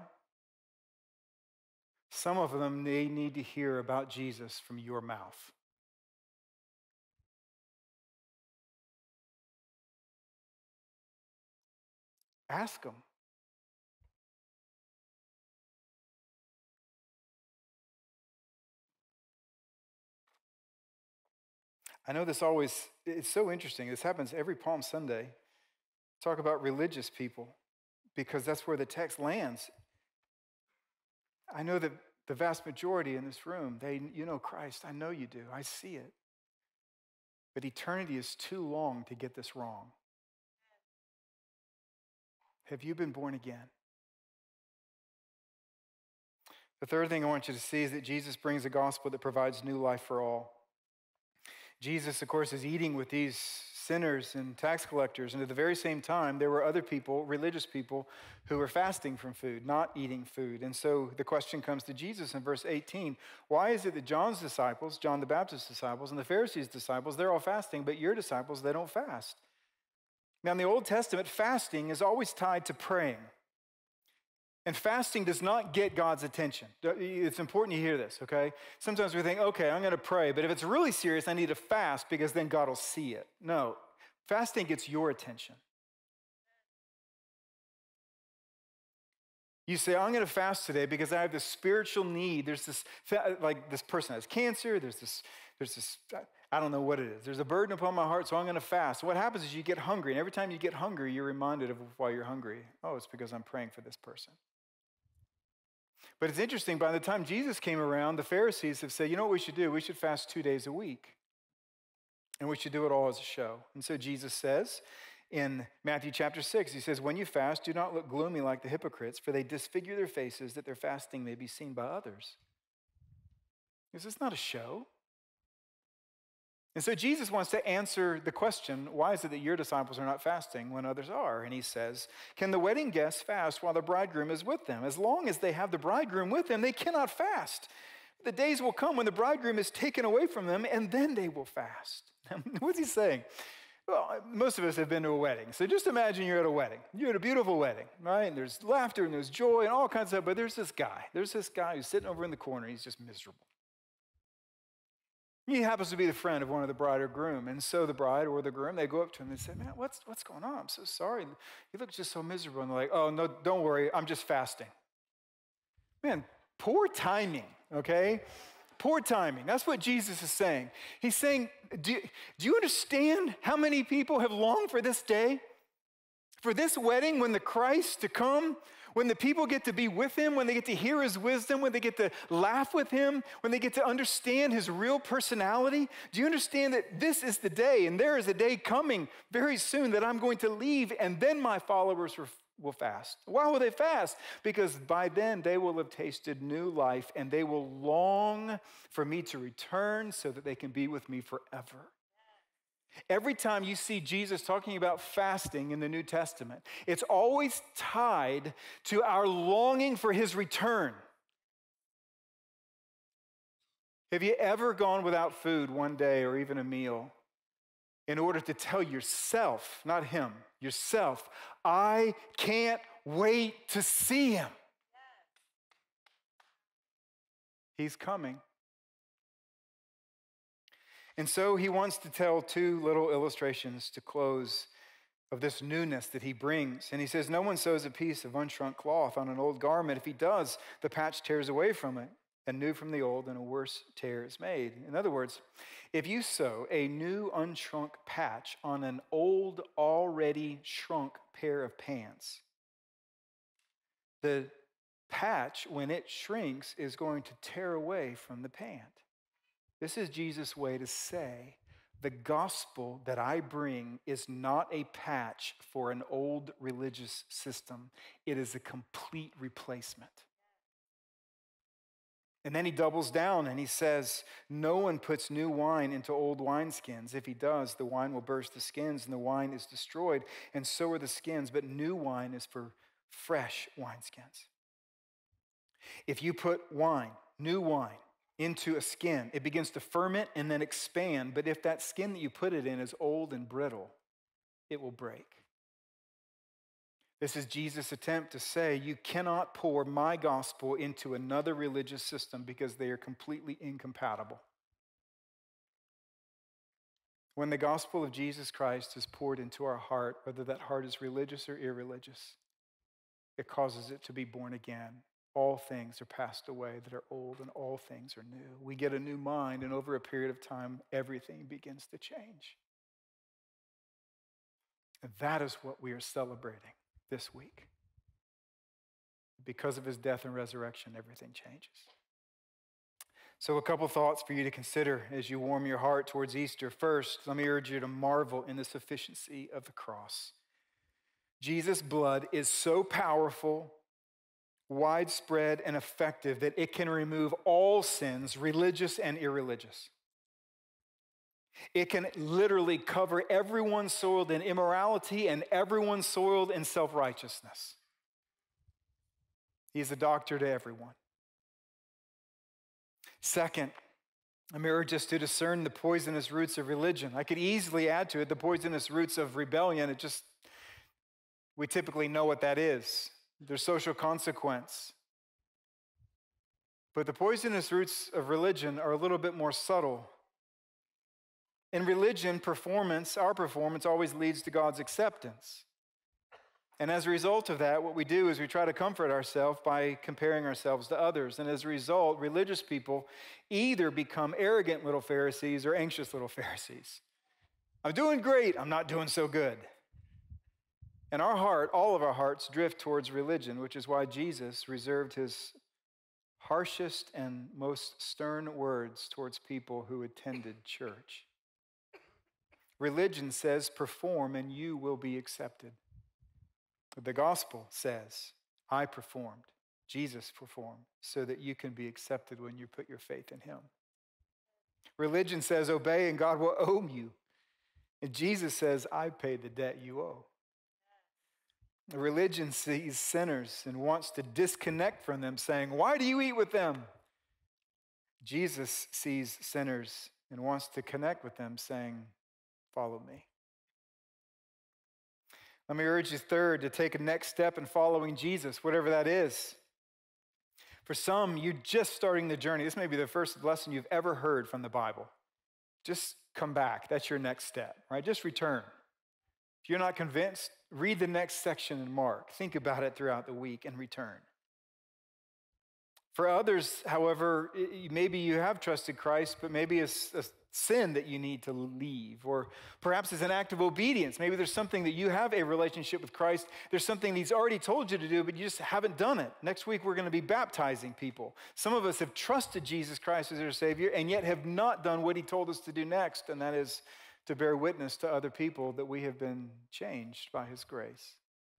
Some of them, they need to hear about Jesus from your mouth. Ask them. I know this always, it's so interesting. This happens every Palm Sunday. Talk about religious people, because that's where the text lands. I know that the vast majority in this room, you know Christ. I know you do. I see it. But eternity is too long to get this wrong. Have you been born again? The third thing I want you to see is that Jesus brings a gospel that provides new life for all. Jesus, of course, is eating with these sinners and tax collectors. And at the very same time, there were other people, religious people, who were fasting from food, not eating food. And so the question comes to Jesus in verse 18. Why is it that John's disciples, John the Baptist's disciples, and the Pharisees' disciples, they're all fasting, but your disciples, they don't fast? Now, in the Old Testament, fasting is always tied to praying. And fasting does not get God's attention. It's important you hear this, okay? Sometimes we think, okay, I'm going to pray, but if it's really serious, I need to fast because then God will see it. No, fasting gets your attention. You say, I'm going to fast today because I have this spiritual need. There's this, like this person has cancer. There's this, I don't know what it is. There's a burden upon my heart, so I'm going to fast. What happens is you get hungry, and every time you get hungry, you're reminded of why you're hungry. Oh, it's because I'm praying for this person. But it's interesting, by the time Jesus came around, the Pharisees have said, you know what we should do? We should fast 2 days a week. And we should do it all as a show. And so Jesus says in Matthew chapter 6, he says, when you fast, do not look gloomy like the hypocrites, for they disfigure their faces that their fasting may be seen by others. He says, it's not a show. And so Jesus wants to answer the question, why is it that your disciples are not fasting when others are? And he says, can the wedding guests fast while the bridegroom is with them? As long as they have the bridegroom with them, they cannot fast. The days will come when the bridegroom is taken away from them, and then they will fast. What's he saying? Well, most of us have been to a wedding. So just imagine you're at a wedding. You're at a beautiful wedding, right? And there's laughter and there's joy and all kinds of stuff, but there's this guy. There's this guy who's sitting over in the corner. He's just miserable. He happens to be the friend of one of the bride or groom. And so the bride or the groom, they go up to him and say, man, what's going on? I'm so sorry. He looks just so miserable. And they're like, oh, no, don't worry. I'm just fasting. Man, poor timing, okay? Poor timing. That's what Jesus is saying. He's saying, do you understand how many people have longed for this day? For this wedding, when the Christ to come, when the people get to be with him, when they get to hear his wisdom, when they get to laugh with him, when they get to understand his real personality. Do you understand that this is the day, and there is a day coming very soon that I'm going to leave, and then my followers will fast. Why will they fast? Because by then they will have tasted new life, and they will long for me to return so that they can be with me forever. Every time you see Jesus talking about fasting in the New Testament, it's always tied to our longing for his return. Have you ever gone without food one day or even a meal in order to tell yourself, not him, yourself, I can't wait to see him? He's coming. And so he wants to tell two little illustrations to close of this newness that he brings. And he says, no one sews a piece of unshrunk cloth on an old garment. If he does, the patch tears away from it, and new from the old, and a worse tear is made. In other words, if you sew a new unshrunk patch on an old, already shrunk pair of pants, the patch, when it shrinks, is going to tear away from the pant. This is Jesus' way to say The gospel that I bring is not a patch for an old religious system. It is a complete replacement. And then he doubles down and he says, no one puts new wine into old wineskins. If he does, the wine will burst the skins and the wine is destroyed, and so are the skins. But new wine is for fresh wineskins. If you put wine, new wine, into a skin, it begins to ferment and then expand. But if that skin that you put it in is old and brittle, it will break. This is Jesus' attempt to say, you cannot pour my gospel into another religious system because they are completely incompatible. When the gospel of Jesus Christ is poured into our heart, whether that heart is religious or irreligious, it causes it to be born again. All things are passed away that are old, and all things are new. We get a new mind, and over a period of time, everything begins to change. And that is what we are celebrating this week. Because of his death and resurrection, everything changes. So a couple thoughts for you to consider as you warm your heart towards Easter. First, let me urge you to marvel in the sufficiency of the cross. Jesus' blood is so powerful, widespread, and effective that it can remove all sins, religious and irreligious. It can literally cover everyone soiled in immorality and everyone soiled in self-righteousness. He's a doctor to everyone. Second, I'm urged us to discern the poisonous roots of religion. I could easily add to it the poisonous roots of rebellion. We typically know what that is. There's social consequence. But the poisonous roots of religion are a little bit more subtle. In religion, our performance always leads to God's acceptance. And as a result of that, what we do is we try to comfort ourselves by comparing ourselves to others. And as a result, religious people either become arrogant little Pharisees or anxious little Pharisees. I'm doing great, I'm not doing so good. And our heart, all of our hearts, drift towards religion, which is why Jesus reserved his harshest and most stern words towards people who attended church. Religion says, perform and you will be accepted. The gospel says, I performed, Jesus performed, so that you can be accepted when you put your faith in him. Religion says, obey and God will owe you. And Jesus says, I pay the debt you owe. Religion sees sinners and wants to disconnect from them, saying, why do you eat with them? Jesus sees sinners and wants to connect with them, saying, follow me. Let me urge you, third, to take a next step in following Jesus, whatever that is. For some, you're just starting the journey. This may be the first lesson you've ever heard from the Bible. Just come back. That's your next step, right? Just return. If you're not convinced, read the next section in Mark. Think about it throughout the week and return. For others, however, maybe you have trusted Christ, but maybe it's a sin that you need to leave, or perhaps it's an act of obedience. Maybe there's something that you have a relationship with Christ. There's something he's already told you to do, but you just haven't done it. Next week, we're going to be baptizing people. Some of us have trusted Jesus Christ as our Savior and yet have not done what he told us to do next, and that is to bear witness to other people that we have been changed by his grace.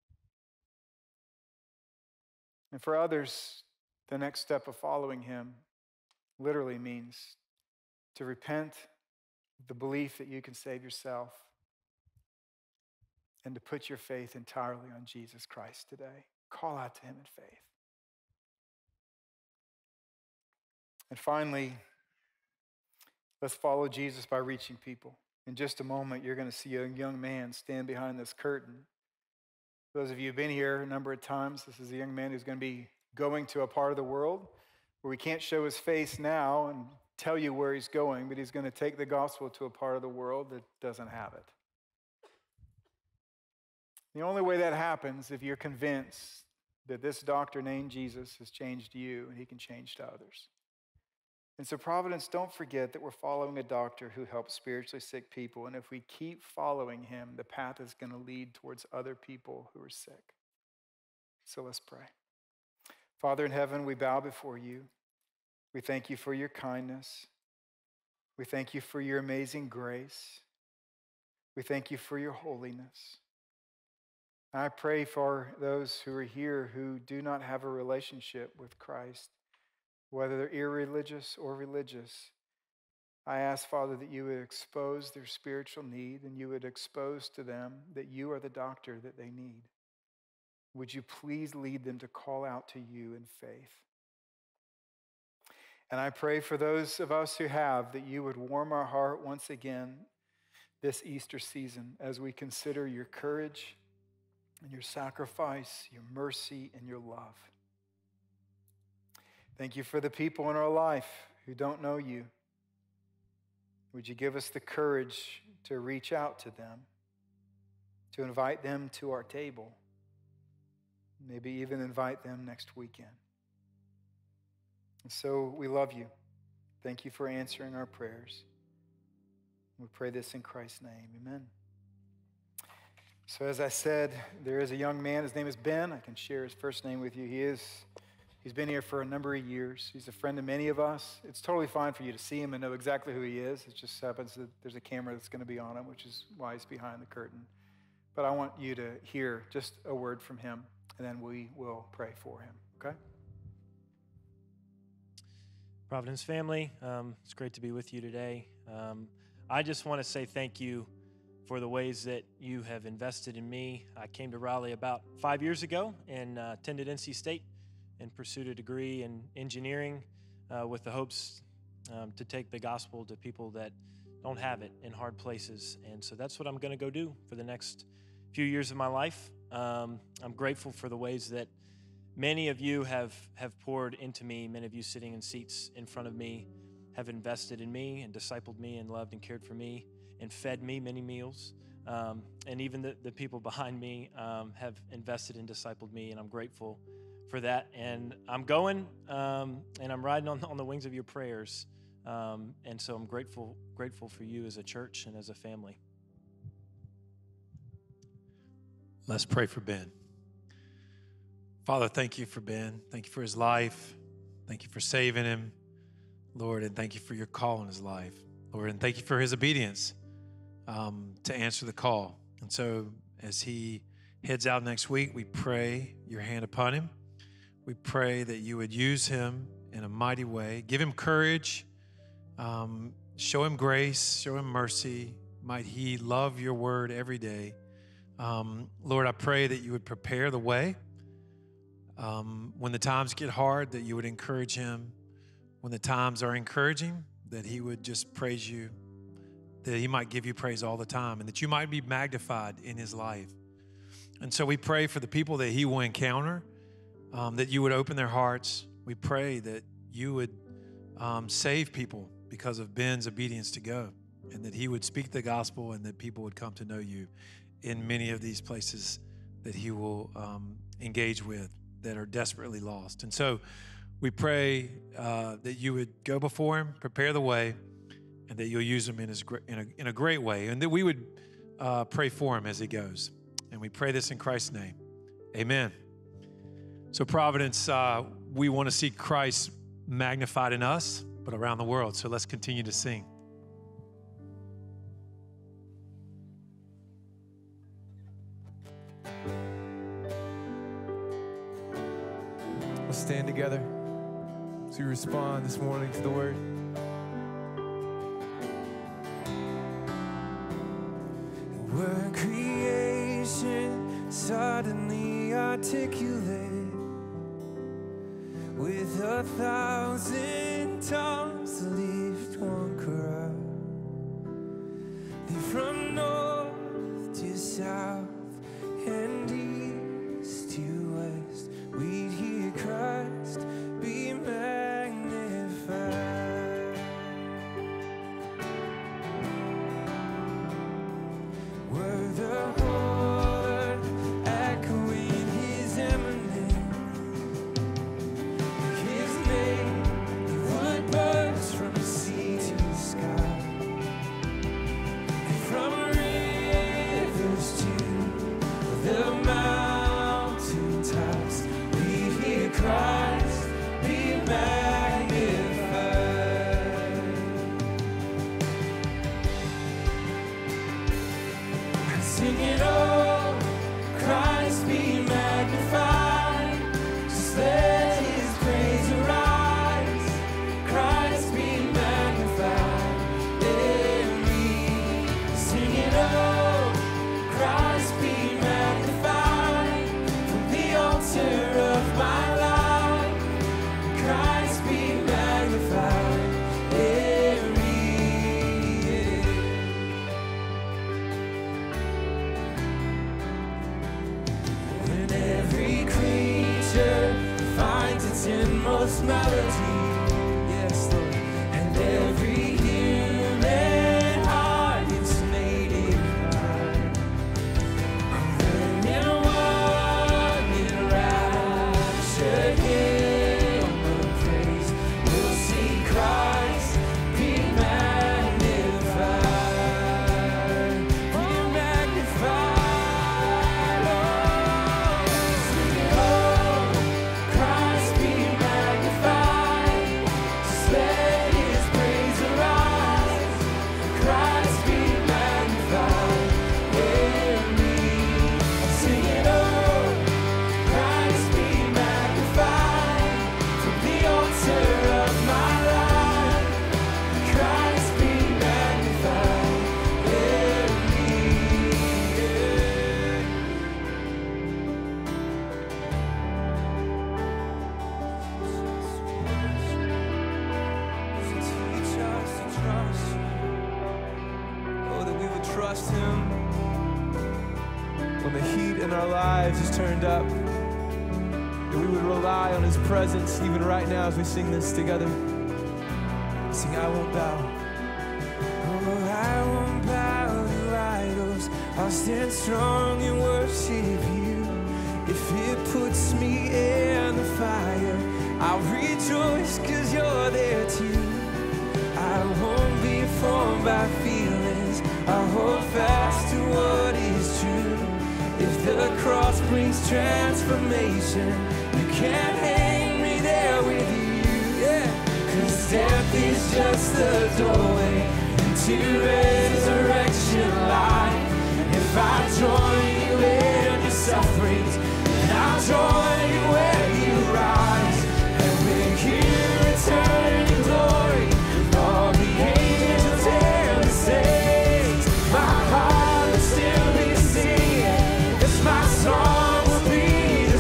And for others, the next step of following him literally means to repent of the belief that you can save yourself and to put your faith entirely on Jesus Christ today. Call out to him in faith. And finally, let's follow Jesus by reaching people. In just a moment, you're going to see a young man stand behind this curtain. Those of you who've been here a number of times, this is a young man who's going to be going to a part of the world where we can't show his face now and tell you where he's going, but he's going to take the gospel to a part of the world that doesn't have it. The only way that happens if you're convinced that this doctor named Jesus has changed you and he can change to others. And so Providence, don't forget that we're following a doctor who helps spiritually sick people, and if we keep following him, the path is going to lead towards other people who are sick. So let's pray. Father in heaven, we bow before you. We thank you for your kindness. We thank you for your amazing grace. We thank you for your holiness. I pray for those who are here who do not have a relationship with Christ, whether they're irreligious or religious. I ask, Father, that you would expose their spiritual need and you would expose to them that you are the doctor that they need. Would you please lead them to call out to you in faith? And I pray for those of us who have, that you would warm our heart once again this Easter season as we consider your courage and your sacrifice, your mercy, and your love. Thank you for the people in our life who don't know you. Would you give us the courage to reach out to them, to invite them to our table, maybe even invite them next weekend. And so we love you. Thank you for answering our prayers. We pray this in Christ's name. Amen. So as I said, there is a young man. His name is Ben. I can share his first name with you. He's been here for a number of years. He's a friend of many of us. It's totally fine for you to see him and know exactly who he is. It just happens that there's a camera that's going to be on him, which is why he's behind the curtain. But I want you to hear just a word from him, and then we will pray for him, okay? Providence family, it's great to be with you today. I just want to say thank you for the ways that you have invested in me. I came to Raleigh about 5 years ago and attended NC State and pursued a degree in engineering with the hopes to take the gospel to people that don't have it in hard places. And so that's what I'm going to go do for the next few years of my life. I'm grateful for the ways that many of you have poured into me. Many of you sitting in seats in front of me have invested in me and discipled me and loved and cared for me and fed me many meals. And even the people behind me have invested and discipled me, and I'm grateful for that. And I'm going, and I'm riding on the wings of your prayers. And so I'm grateful for you as a church and as a family. Let's pray for Ben. Father, thank you for Ben. Thank you for his life. Thank you for saving him, Lord, and thank you for your call in his life, Lord, and thank you for his obedience to answer the call. And so as he heads out next week, we pray your hand upon him. We pray that you would use him in a mighty way. Give him courage. Show him grace. Show him mercy. Might he love your word every day. Lord, I pray that you would prepare the way. When the times get hard, that you would encourage him. When the times are encouraging, that he would just praise you, that he might give you praise all the time, and that you might be magnified in his life. And so we pray for the people that he will encounter, that you would open their hearts. We pray that you would save people because of Ben's obedience to go, and that he would speak the gospel and that people would come to know you in many of these places that he will engage with that are desperately lost. And so we pray that you would go before him, prepare the way, and that you'll use him in a great way, and that we would pray for him as he goes. And we pray this in Christ's name. Amen. So Providence, we want to see Christ magnified in us, but around the world. So let's continue to sing. Let's stand together as we respond this morning to the word. Were creation suddenly articulate with 1,000 tongues to lift one cry? Then from north to south and east to west, we'd hear Christ be magnified. Were the whole earth echoing his eminence, his name would burst from sea to sky, and from rivers to the mountain tops, we hear Christ be magnified. flawless melody. Yes, Lord. And every human heart is made in Christ. Then in one in raptured hymn of praise, we'll see Christ be magnified. Be magnified. Oh, Christ be magnified. Just let His praise arise. Christ be magnified in me. Sing it, oh, Christ be magnified from the altar of my life. Christ be magnified in me. Teach us to trust you. Oh, that we would trust Him when the heat in our lives is turned up. That we would rely on His presence even right now as we sing this together. Sing, I won't bow. Oh, I won't bow to idols. I'll stand strong and worship you. If it puts me in the fire, I'll rejoice 'cause you're there too. I won't be formed by feelings. I'll hold fast to what is true. If the cross brings transformation, you can't hang me there with you. Yeah. 'Cause death is just the doorway into resurrection life. And if I join you in your sufferings, then I'll join you where you rise. And when you return in glory, with all the angels and the saints, my heart will still be singing, 'cause my song will be the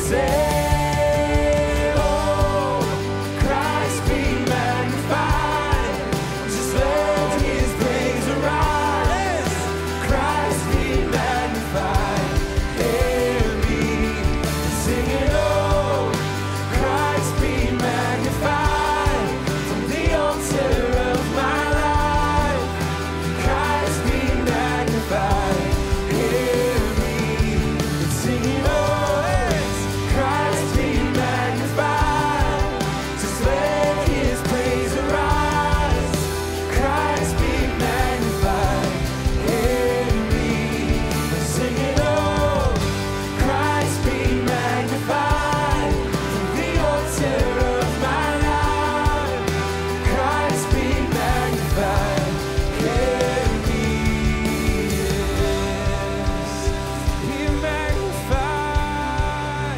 same. Oh, Christ be magnified. Just let His praise arise. Christ be magnified in me. Sing it, oh, Christ be magnified from the altar of my life. Christ be magnified in me. Sing it, oh, yes. Christ be magnified. Just let His praise arise. Christ be magnified in me. Sing it, oh, Christ be magnified from the altar of my life. Christ be magnified in me. Yes. Be magnified.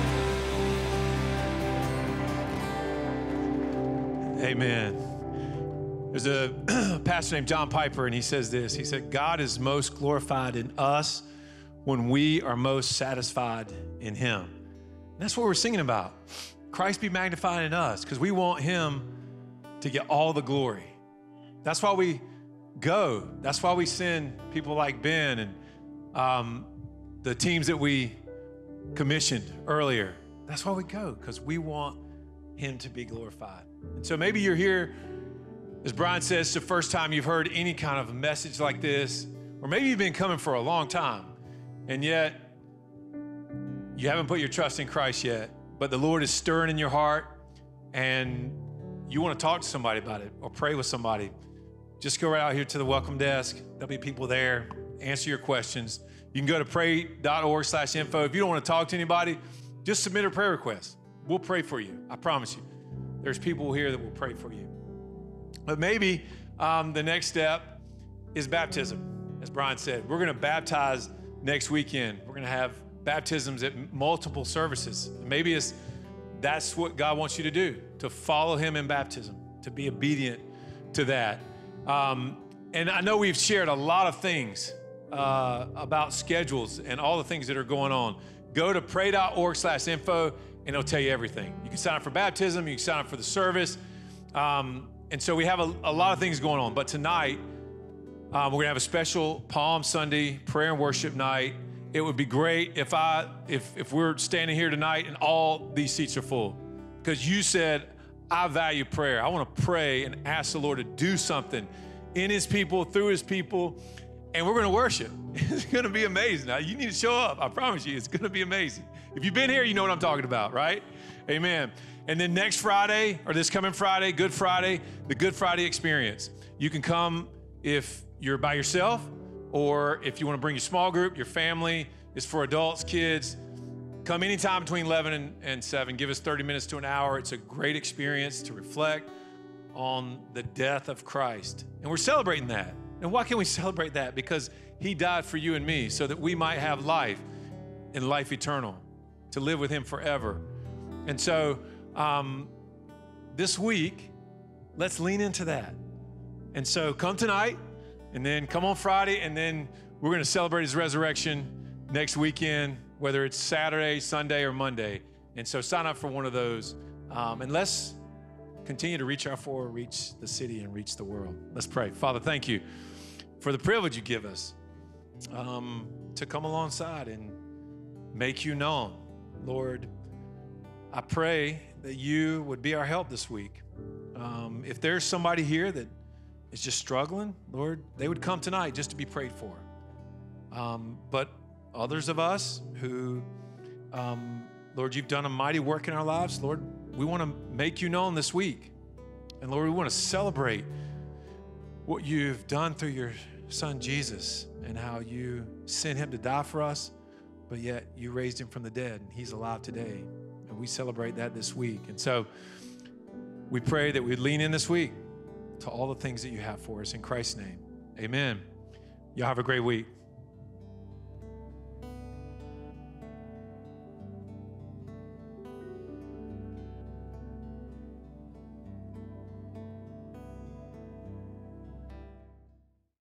Amen. There's a pastor named John Piper, and he says this. He said, God is most glorified in us when we are most satisfied in Him. And that's what we're singing about. Christ be magnified in us, because we want Him to get all the glory. That's why we go. That's why we send people like Ben and the teams that we commissioned earlier. That's why we go, because we want Him to be glorified. And so maybe you're here, as Brian says, the first time you've heard any kind of message like this, or maybe you've been coming for a long time, and yet you haven't put your trust in Christ yet, but the Lord is stirring in your heart, and you want to talk to somebody about it or pray with somebody. Just go right out here to the welcome desk. There'll be people there, answer your questions. You can go to pray.org/info. If you don't want to talk to anybody, just submit a prayer request. We'll pray for you. I promise you. There's people here that will pray for you. But maybe the next step is baptism. As Brian said, we're going to baptize next weekend. We're going to have baptisms at multiple services. Maybe that's what God wants you to do, to follow Him in baptism, to be obedient to that. And I know we've shared a lot of things about schedules and all the things that are going on. Go to pray.org/info and it'll tell you everything. You can sign up for baptism, you can sign up for the service. And so we have a lot of things going on. But tonight, we're gonna have a special Palm Sunday prayer and worship night. It would be great if we're standing here tonight and all these seats are full. Because you said, I value prayer. I want to pray and ask the Lord to do something in his people, through his people, and we're going to worship. It's going to be amazing. Now, you need to show up. I promise you, it's going to be amazing. If you've been here, you know what I'm talking about, right? Amen. And then next Friday, or this coming Friday, Good Friday, the Good Friday experience. You can come if you're by yourself, or if you want to bring your small group, your family. It's for adults, kids. Come anytime between 11 and 7. Give us 30 minutes to an hour. It's a great experience to reflect on the death of Christ. And we're celebrating that. And why can we celebrate that? Because he died for you and me so that we might have life and life eternal, to live with him forever. And so this week, let's lean into that. And so come tonight, and then come on Friday, and then we're going to celebrate his resurrection next weekend, whether it's Saturday, Sunday, or Monday. And so sign up for one of those. And let's continue to reach the city and reach the world. Let's pray. Father, thank you for the privilege you give us to come alongside and make you known. Lord, I pray that you would be our help this week. If there's somebody here that is just struggling, Lord, they would come tonight just to be prayed for. But others of us who, Lord, you've done a mighty work in our lives. Lord, we want to make you known this week. And Lord, we want to celebrate what you've done through your son, Jesus, and how you sent him to die for us, but yet you raised him from the dead, and he's alive today. And we celebrate that this week. And so we pray that we'd lean in this week to all the things that you have for us. In Christ's name, amen. Y'all have a great week.